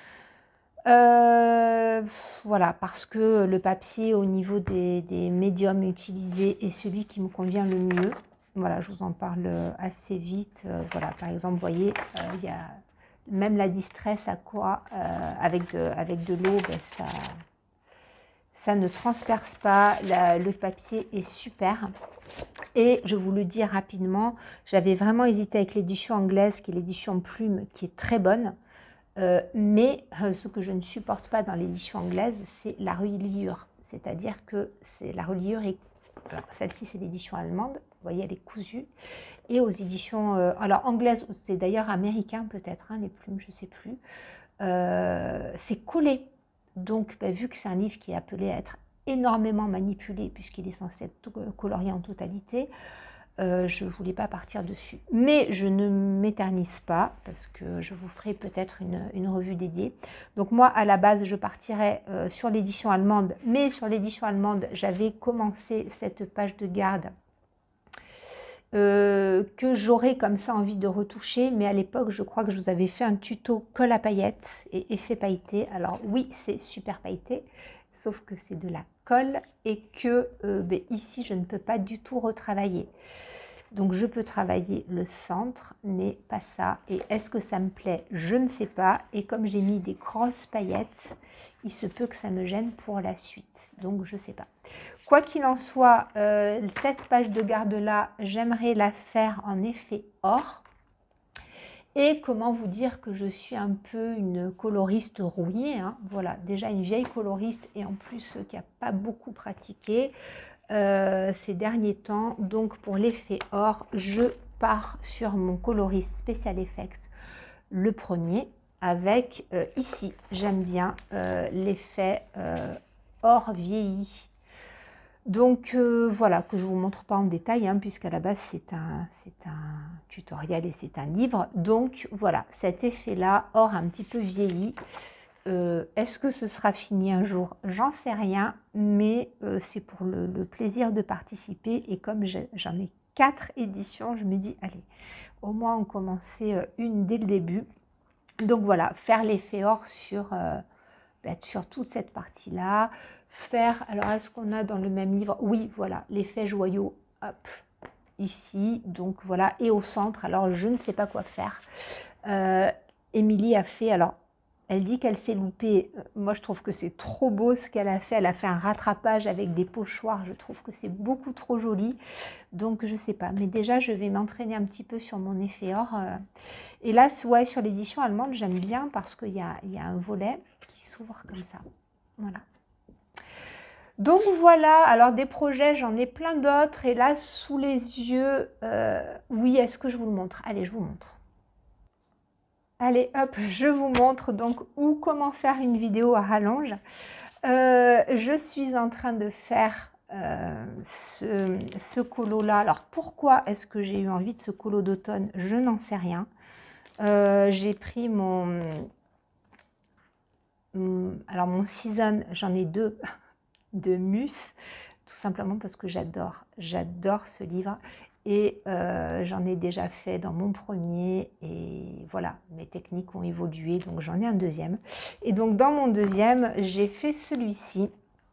Euh, voilà, parce que le papier au niveau des, des médiums utilisés est celui qui me convient le mieux. Voilà, je vous en parle assez vite. Euh, voilà, par exemple, vous voyez, euh, il y a même la distress à quoi, euh, avec de, avec de l'eau, ben, ça, ça ne transperce pas. La, le papier est super. Et je vous le dis rapidement, j'avais vraiment hésité avec l'édition anglaise, qui est l'édition plume, qui est très bonne. Euh, mais euh, ce que je ne supporte pas dans l'édition anglaise, c'est la reliure. C'est-à-dire que c'est la reliure est... Celle-ci, c'est l'édition allemande. Vous voyez, elle est cousue. Et aux éditions... Euh, alors, anglaises, c'est d'ailleurs américain peut-être, hein, les plumes, je ne sais plus. Euh, c'est collé. Donc, bah, vu que c'est un livre qui est appelé à être énormément manipulé, puisqu'il est censé être colorié en totalité, Euh, je ne voulais pas partir dessus. Mais je ne m'éternise pas, parce que je vous ferai peut-être une, une revue dédiée. Donc moi, à la base, je partirais euh, sur l'édition allemande, mais sur l'édition allemande, j'avais commencé cette page de garde euh, que j'aurais comme ça envie de retoucher, mais à l'époque, je crois que je vous avais fait un tuto colle à paillettes et effet pailleté. Alors oui, c'est super pailleté, sauf que c'est de la colle et que euh, ben, ici, je ne peux pas du tout retravailler. Donc, je peux travailler le centre, mais pas ça. Et est-ce que ça me plaît? Je ne sais pas. Et comme j'ai mis des grosses paillettes, il se peut que ça me gêne pour la suite. Donc, je ne sais pas. Quoi qu'il en soit, euh, cette page de garde-là, j'aimerais la faire en effet or. Et comment vous dire que je suis un peu une coloriste rouillée, hein. Voilà, déjà une vieille coloriste et en plus qui n'a pas beaucoup pratiqué. Euh, ces derniers temps. Donc pour l'effet or, je pars sur mon coloriste Special Effect, le premier, avec euh, ici, j'aime bien euh, l'effet euh, or vieilli. Donc euh, voilà, que je ne vous montre pas en détail, hein, puisqu'à la base c'est un, c'est un tutoriel et c'est un livre. Donc voilà, cet effet-là, or un petit peu vieilli. Euh, Est-ce que ce sera fini un jour? J'en sais rien, mais euh, c'est pour le, le plaisir de participer. Et comme j'en ai quatre éditions, je me dis, allez, au moins on commençait euh, une dès le début. Donc voilà, faire l'effet or sur, euh, bah, sur toute cette partie-là. Faire, alors est-ce qu'on a dans le même livre? Oui, voilà, l'effet joyau, hop, ici. Donc voilà, et au centre, alors je ne sais pas quoi faire. Euh, Émilie a fait, alors, elle dit qu'elle s'est loupée. Moi, je trouve que c'est trop beau ce qu'elle a fait. Elle a fait un rattrapage avec des pochoirs. Je trouve que c'est beaucoup trop joli. Donc, je ne sais pas. Mais déjà, je vais m'entraîner un petit peu sur mon effet or. Et là, ouais, sur l'édition allemande, j'aime bien parce qu'il y a, il y a un volet qui s'ouvre comme ça. Voilà. Donc, voilà. Alors, des projets, j'en ai plein d'autres. Et là, sous les yeux, euh, oui, est-ce que je vous le montre? Allez, je vous montre. Allez, hop, je vous montre donc où, comment faire une vidéo à rallonge. Euh, je suis en train de faire euh, ce, ce colo-là. Alors, pourquoi est-ce que j'ai eu envie de ce colo d'automne? Je n'en sais rien. Euh, j'ai pris mon... Alors, mon season, j'en ai deux de Mus, tout simplement parce que j'adore. J'adore ce livre. Et euh, j'en ai déjà fait dans mon premier et voilà, mes techniques ont évolué, donc j'en ai un deuxième. Et donc dans mon deuxième, j'ai fait celui-ci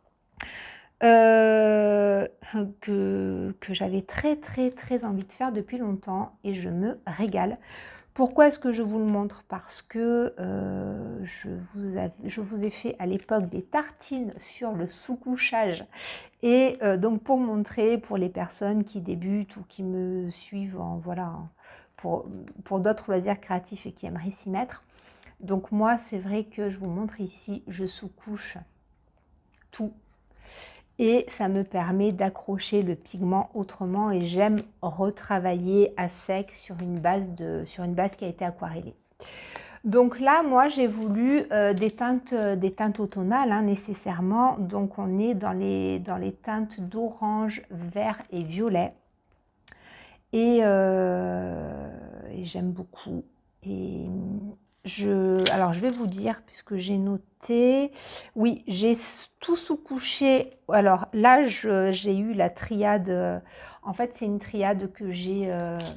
euh, que, que j'avais très très très envie de faire depuis longtemps et je me régale. Pourquoi est-ce que je vous le montre? Parce que euh, je, vous a, je vous ai fait à l'époque des tartines sur le sous-couchage. Et euh, donc pour montrer pour les personnes qui débutent ou qui me suivent en, voilà, pour, pour d'autres loisirs créatifs et qui aimeraient s'y mettre. Donc moi, c'est vrai que je vous montre ici, je sous-couche tout. Et ça me permet d'accrocher le pigment autrement et j'aime retravailler à sec sur une base, de, sur une base qui a été aquarellée. Donc là, moi, j'ai voulu euh, des, teintes, des teintes automnales, hein, nécessairement. Donc on est dans les, dans les teintes d'orange, vert et violet. Et, euh, et j'aime beaucoup. Et je, alors je vais vous dire, puisque j'ai noté, oui, j'ai tout sous-couché. Alors là, j'ai eu la triade, en fait c'est une triade que j'ai euh,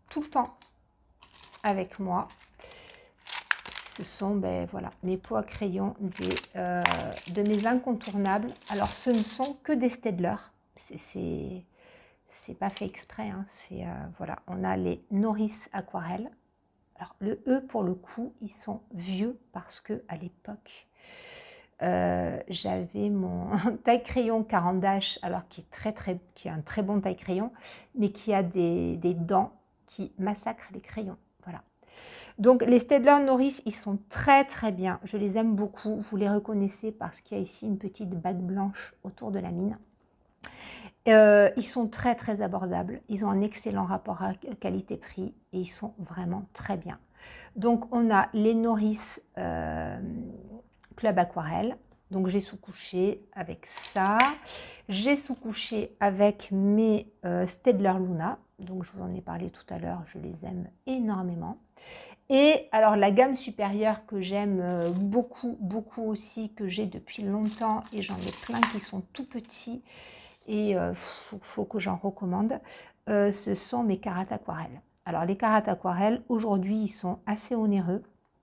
tout le temps avec moi. Ce sont ben, voilà, mes pots à crayon des, euh, de mes incontournables. Alors, ce ne sont que des Staedtler. C'est pas fait exprès. Hein. C'est euh, voilà, on a les Noris Aquarelle. Alors, le E, pour le coup, ils sont vieux parce que à l'époque, euh, j'avais mon taille-crayon quarante H, alors qui est, très, très, qui est un très bon taille-crayon, mais qui a des, des dents qui massacrent les crayons. Voilà. Donc, les Staedtler Noris, ils sont très, très bien. Je les aime beaucoup. Vous les reconnaissez parce qu'il y a ici une petite bague blanche autour de la mine. Euh, ils sont très, très abordables. Ils ont un excellent rapport à qualité-prix et ils sont vraiment très bien. Donc, on a les Noris euh, Club Aquarelle. Donc, j'ai sous-couché avec ça. J'ai sous-couché avec mes euh, Staedtler Luna. Donc, je vous en ai parlé tout à l'heure. Je les aime énormément. Et alors, la gamme supérieure que j'aime euh, beaucoup, beaucoup aussi, que j'ai depuis longtemps, et j'en ai plein qui sont tout petits, et il euh, faut, faut que j'en recommande, euh, ce sont mes Carates Aquarelles. Alors, les Carates Aquarelles, aujourd'hui, ils sont assez onéreux.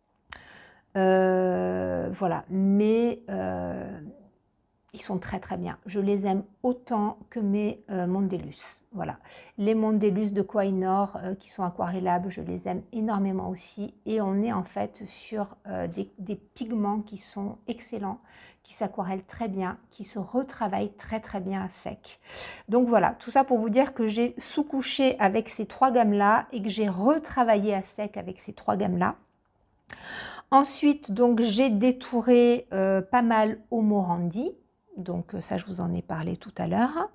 Euh, voilà, mais euh, ils sont très très bien. Je les aime autant que mes euh, Mondelus. Voilà, les Mondelus de Koh-i-Noor euh, qui sont aquarellables, je les aime énormément aussi. Et on est en fait sur euh, des, des pigments qui sont excellents, qui s'aquarellent très bien, qui se retravaillent très très bien à sec. Donc voilà, tout ça pour vous dire que j'ai sous-couché avec ces trois gammes-là et que j'ai retravaillé à sec avec ces trois gammes-là. Ensuite, donc j'ai détouré euh, pas mal au Morandi. Donc ça, je vous en ai parlé tout à l'heure.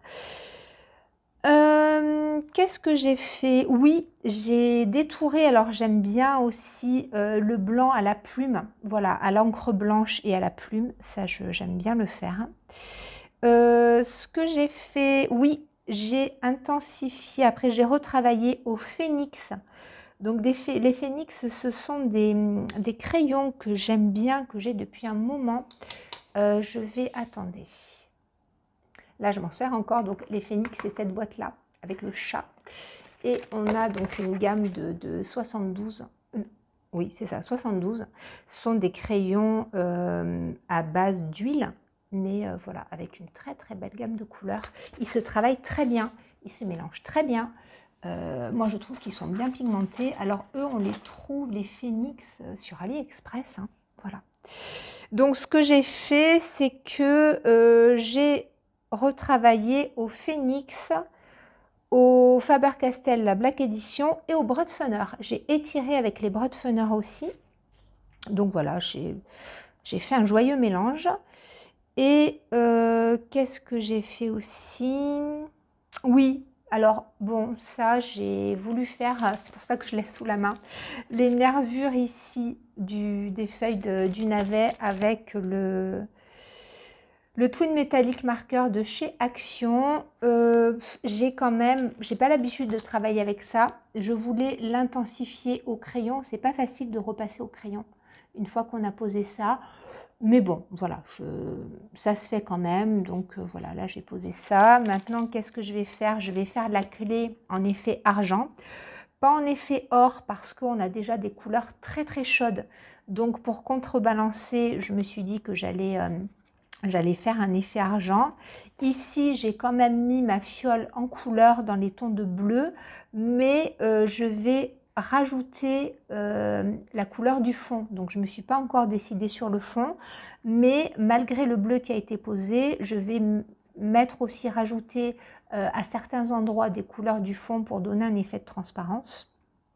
Euh, Qu'est-ce que j'ai fait? Oui, j'ai détouré, alors j'aime bien aussi euh, le blanc à la plume. Voilà, à l'encre blanche et à la plume. Ça, j'aime bien le faire. Euh, ce que j'ai fait, oui, j'ai intensifié. Après, j'ai retravaillé au Phénix. Donc des, les Phénix, ce sont des, des crayons que j'aime bien, que j'ai depuis un moment. Euh, je vais, attendez. Là, je m'en sers encore. Donc les Phénix, c'est cette boîte-là, avec le chat. Et on a donc une gamme de, de soixante-douze. Oui, c'est ça, soixante-douze. Ce sont des crayons euh, à base d'huile, mais euh, voilà, avec une très très belle gamme de couleurs. Ils se travaillent très bien, ils se mélangent très bien. Euh, moi, je trouve qu'ils sont bien pigmentés. Alors, eux, on les trouve, les Phénix, euh, sur AliExpress. Hein. Voilà. Donc, ce que j'ai fait, c'est que euh, j'ai retravaillé au Phénix, au Faber-Castell, la Black Edition, et au Broadfunner. J'ai étiré avec les Broadfunner aussi. Donc, voilà, j'ai fait un joyeux mélange. Et euh, qu'est-ce que j'ai fait aussi? Oui. Alors, bon, ça, j'ai voulu faire, c'est pour ça que je l'ai sous la main, les nervures ici du, des feuilles de, du navet avec le, le Twin Metallic Marker de chez Action. Euh, j'ai quand même, j'ai pas l'habitude de travailler avec ça. Je voulais l'intensifier au crayon. C'est pas facile de repasser au crayon une fois qu'on a posé ça. Mais bon, voilà, je, ça se fait quand même. Donc euh, voilà, là j'ai posé ça. Maintenant, qu'est-ce que je vais faire? Je vais faire la clé en effet argent. Pas en effet or parce qu'on a déjà des couleurs très très chaudes. Donc pour contrebalancer, je me suis dit que j'allais euh, j'allais faire un effet argent. Ici, j'ai quand même mis ma fiole en couleur dans les tons de bleu. Mais euh, je vais rajouter euh, la couleur du fond. Donc, je ne me suis pas encore décidée sur le fond, mais malgré le bleu qui a été posé, je vais mettre aussi, rajouter euh, à certains endroits des couleurs du fond pour donner un effet de transparence.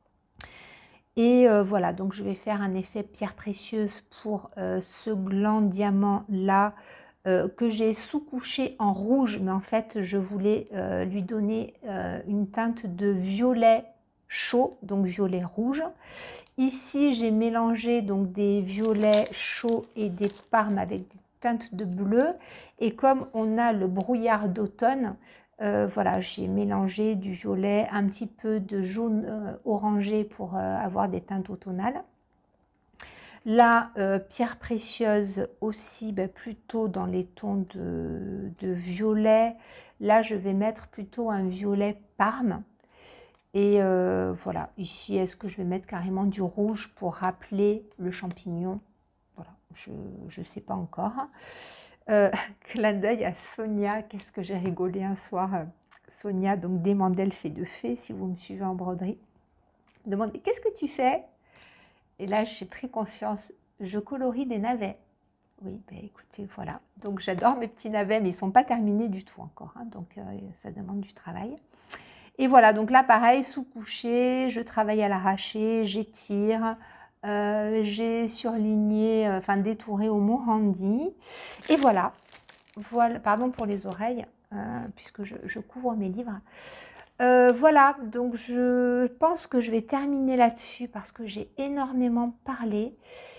Et euh, voilà, donc je vais faire un effet pierre précieuse pour euh, ce gland diamant là, euh, que j'ai sous-couché en rouge, mais en fait, je voulais euh, lui donner euh, une teinte de violet chaud, donc violet rouge. Ici, j'ai mélangé donc des violets chauds et des parmes avec des teintes de bleu. Et comme on a le brouillard d'automne, euh, voilà, j'ai mélangé du violet, un petit peu de jaune euh, orangé pour euh, avoir des teintes automnales. La euh, pierre précieuse aussi, ben, plutôt dans les tons de, de violet. Là, je vais mettre plutôt un violet parme. Et euh, voilà, ici, est-ce que je vais mettre carrément du rouge pour rappeler le champignon? Voilà, je ne sais pas encore. Euh, clin d'œil à Sonia, qu'est-ce que j'ai rigolé un soir. Sonia, donc des mandelles fait de fée, si vous me suivez en broderie, me demandait qu'est-ce que tu fais? Et là, j'ai pris conscience, je colorie des navets. Oui, ben écoutez, voilà. Donc j'adore mes petits navets, mais ils ne sont pas terminés du tout encore, hein, donc euh, ça demande du travail. Et voilà, donc là, pareil, sous couché, je travaille à l'arraché, j'étire, euh, j'ai surligné, euh, enfin détouré au Morandi. Et voilà, voilà, pardon pour les oreilles, euh, puisque je, je couvre mes livres. Euh, voilà, donc je pense que je vais terminer là-dessus parce que j'ai énormément parlé.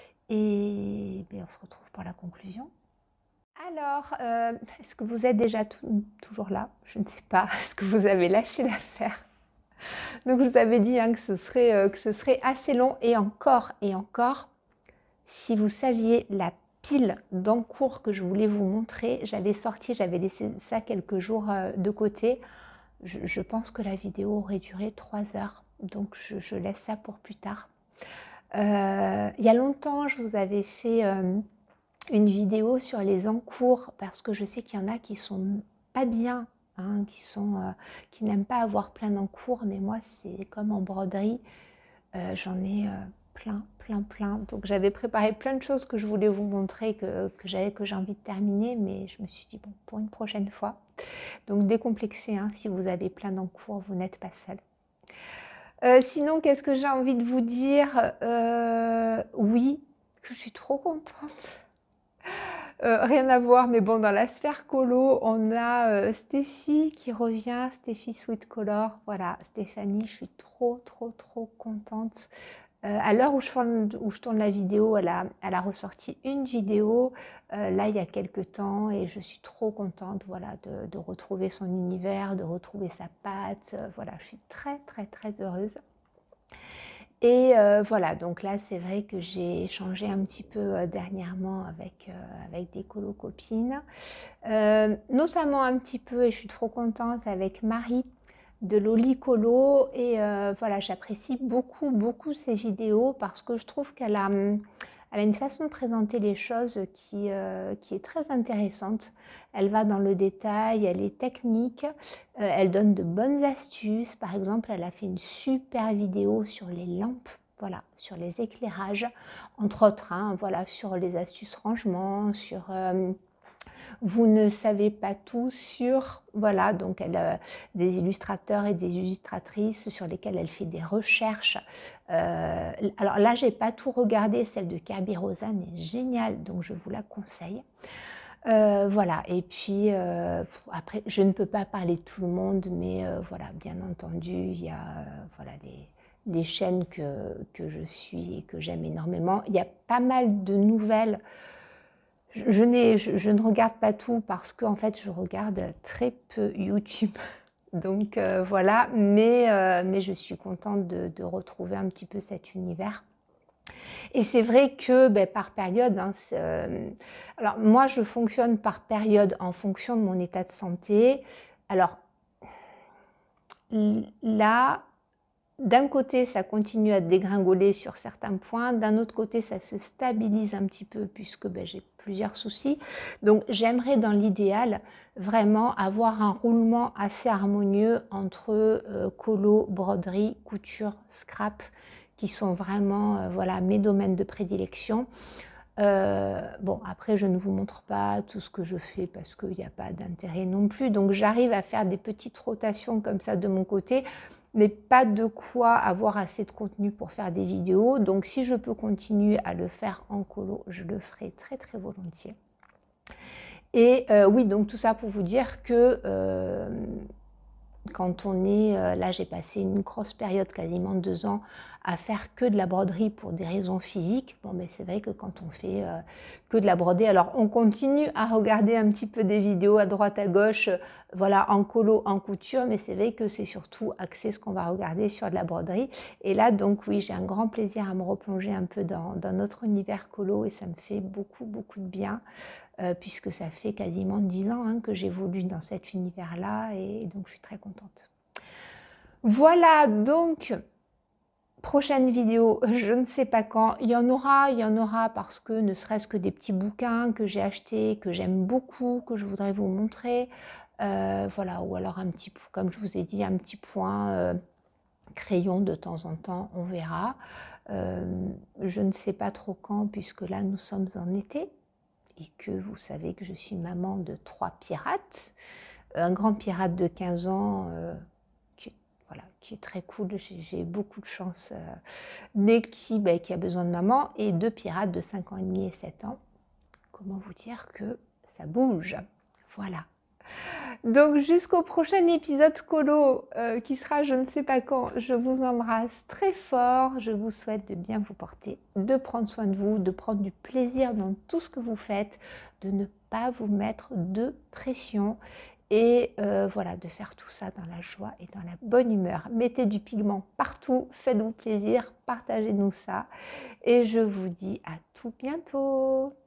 Et ben, on se retrouve pour la conclusion. Alors, euh, est-ce que vous êtes déjà toujours là? Je ne sais pas. Est-ce que vous avez lâché l'affaire? Donc, je vous avais dit hein, que, ce serait, euh, que ce serait assez long. Et encore, et encore, si vous saviez la pile d'encours que je voulais vous montrer, j'avais sorti, j'avais laissé ça quelques jours euh, de côté. Je, je pense que la vidéo aurait duré trois heures. Donc, je, je laisse ça pour plus tard. Euh, il y a longtemps, je vous avais fait euh, une vidéo sur les encours parce que je sais qu'il y en a qui sont pas bien, hein, qui sont, euh, qui n'aiment pas avoir plein d'encours, mais moi c'est comme en broderie, euh, j'en ai euh, plein, plein, plein. Donc j'avais préparé plein de choses que je voulais vous montrer, que, que j'avais que j'ai envie de terminer, mais je me suis dit bon, pour une prochaine fois. Donc décomplexez, hein, si vous avez plein d'encours, vous n'êtes pas seul. Euh, sinon, qu'est-ce que j'ai envie de vous dire? euh, Oui, que je suis trop contente. Euh, rien à voir, mais bon, dans la sphère colo, on a euh, Stéphie qui revient, Stéphie Sweet Color. Voilà, Stéphanie, je suis trop, trop, trop contente. Euh, à l'heure où, où je tourne la vidéo, elle a, elle a ressorti une vidéo, euh, là, il y a quelques temps, et je suis trop contente, voilà, de, de retrouver son univers, de retrouver sa patte. Euh, voilà, je suis très, très, très heureuse. Et euh, voilà, donc là, c'est vrai que j'ai échangé un petit peu euh, dernièrement avec, euh, avec des colo-copines, euh, notamment un petit peu, et je suis trop contente, avec Marie de Loli Colo. Et euh, voilà, j'apprécie beaucoup, beaucoup ses vidéos parce que je trouve qu'elle a, elle a une façon de présenter les choses qui, euh, qui est très intéressante. Elle va dans le détail, elle est technique, euh, elle donne de bonnes astuces. Par exemple, elle a fait une super vidéo sur les lampes, voilà, sur les éclairages, entre autres, hein, voilà, sur les astuces rangement, sur... Euh, vous ne savez pas tout sur, voilà, donc elle a des illustrateurs et des illustratrices sur lesquels elle fait des recherches. Euh, alors là, j'ai pas tout regardé, celle de Kirby Rosanne est géniale, donc je vous la conseille. Euh, voilà, et puis euh, après, je ne peux pas parler de tout le monde, mais euh, voilà, bien entendu, il y a euh, voilà, les, les chaînes que, que je suis et que j'aime énormément. Il y a pas mal de nouvelles. Je, je, je, je ne regarde pas tout parce qu'en en fait, je regarde très peu YouTube. Donc euh, voilà, mais, euh, mais je suis contente de, de retrouver un petit peu cet univers. Et c'est vrai que ben, par période, hein, euh, alors moi je fonctionne par période en fonction de mon état de santé. Alors là, d'un côté, ça continue à dégringoler sur certains points. D'un autre côté, ça se stabilise un petit peu puisque ben, j'ai plusieurs soucis. Donc, j'aimerais dans l'idéal vraiment avoir un roulement assez harmonieux entre euh, colo, broderie, couture, scrap, qui sont vraiment euh, voilà, mes domaines de prédilection. Euh, bon, après, je ne vous montre pas tout ce que je fais parce qu'il n'y a pas d'intérêt non plus. Donc, j'arrive à faire des petites rotations comme ça de mon côté, mais pas de quoi avoir assez de contenu pour faire des vidéos. Donc, si je peux continuer à le faire en colo, je le ferai très, très volontiers. Et euh, oui, donc tout ça pour vous dire que euh, quand on est, euh, là j'ai passé une grosse période, quasiment deux ans, à faire que de la broderie pour des raisons physiques. Bon, mais c'est vrai que quand on fait euh, que de la broderie, alors on continue à regarder un petit peu des vidéos à droite à gauche, euh, voilà, en colo, en couture, mais c'est vrai que c'est surtout axé ce qu'on va regarder sur de la broderie. Et là, donc oui, j'ai un grand plaisir à me replonger un peu dans, dans notre univers colo et ça me fait beaucoup, beaucoup de bien. Euh, puisque ça fait quasiment dix ans hein, que j'évolue dans cet univers-là et donc je suis très contente. Voilà, donc, prochaine vidéo, je ne sais pas quand. Il y en aura, il y en aura parce que ne serait-ce que des petits bouquins que j'ai achetés, que j'aime beaucoup, que je voudrais vous montrer. Euh, voilà, ou alors un petit, comme je vous ai dit, un petit point euh, crayon de temps en temps, on verra. Euh, je ne sais pas trop quand, puisque là, nous sommes en été. Et que vous savez que je suis maman de trois pirates. Un grand pirate de quinze ans... Euh, Voilà, qui est très cool, j'ai beaucoup de chance, euh, mais qui, bah, qui a besoin de maman, et deux pirates de cinq ans et demi et sept ans. Comment vous dire que ça bouge? Voilà. Donc jusqu'au prochain épisode colo, euh, qui sera je ne sais pas quand, je vous embrasse très fort, je vous souhaite de bien vous porter, de prendre soin de vous, de prendre du plaisir dans tout ce que vous faites, de ne pas vous mettre de pression, et euh, voilà, de faire tout ça dans la joie et dans la bonne humeur. Mettez du pigment partout, faites-vous plaisir, partagez-nous ça. Et je vous dis à tout bientôt.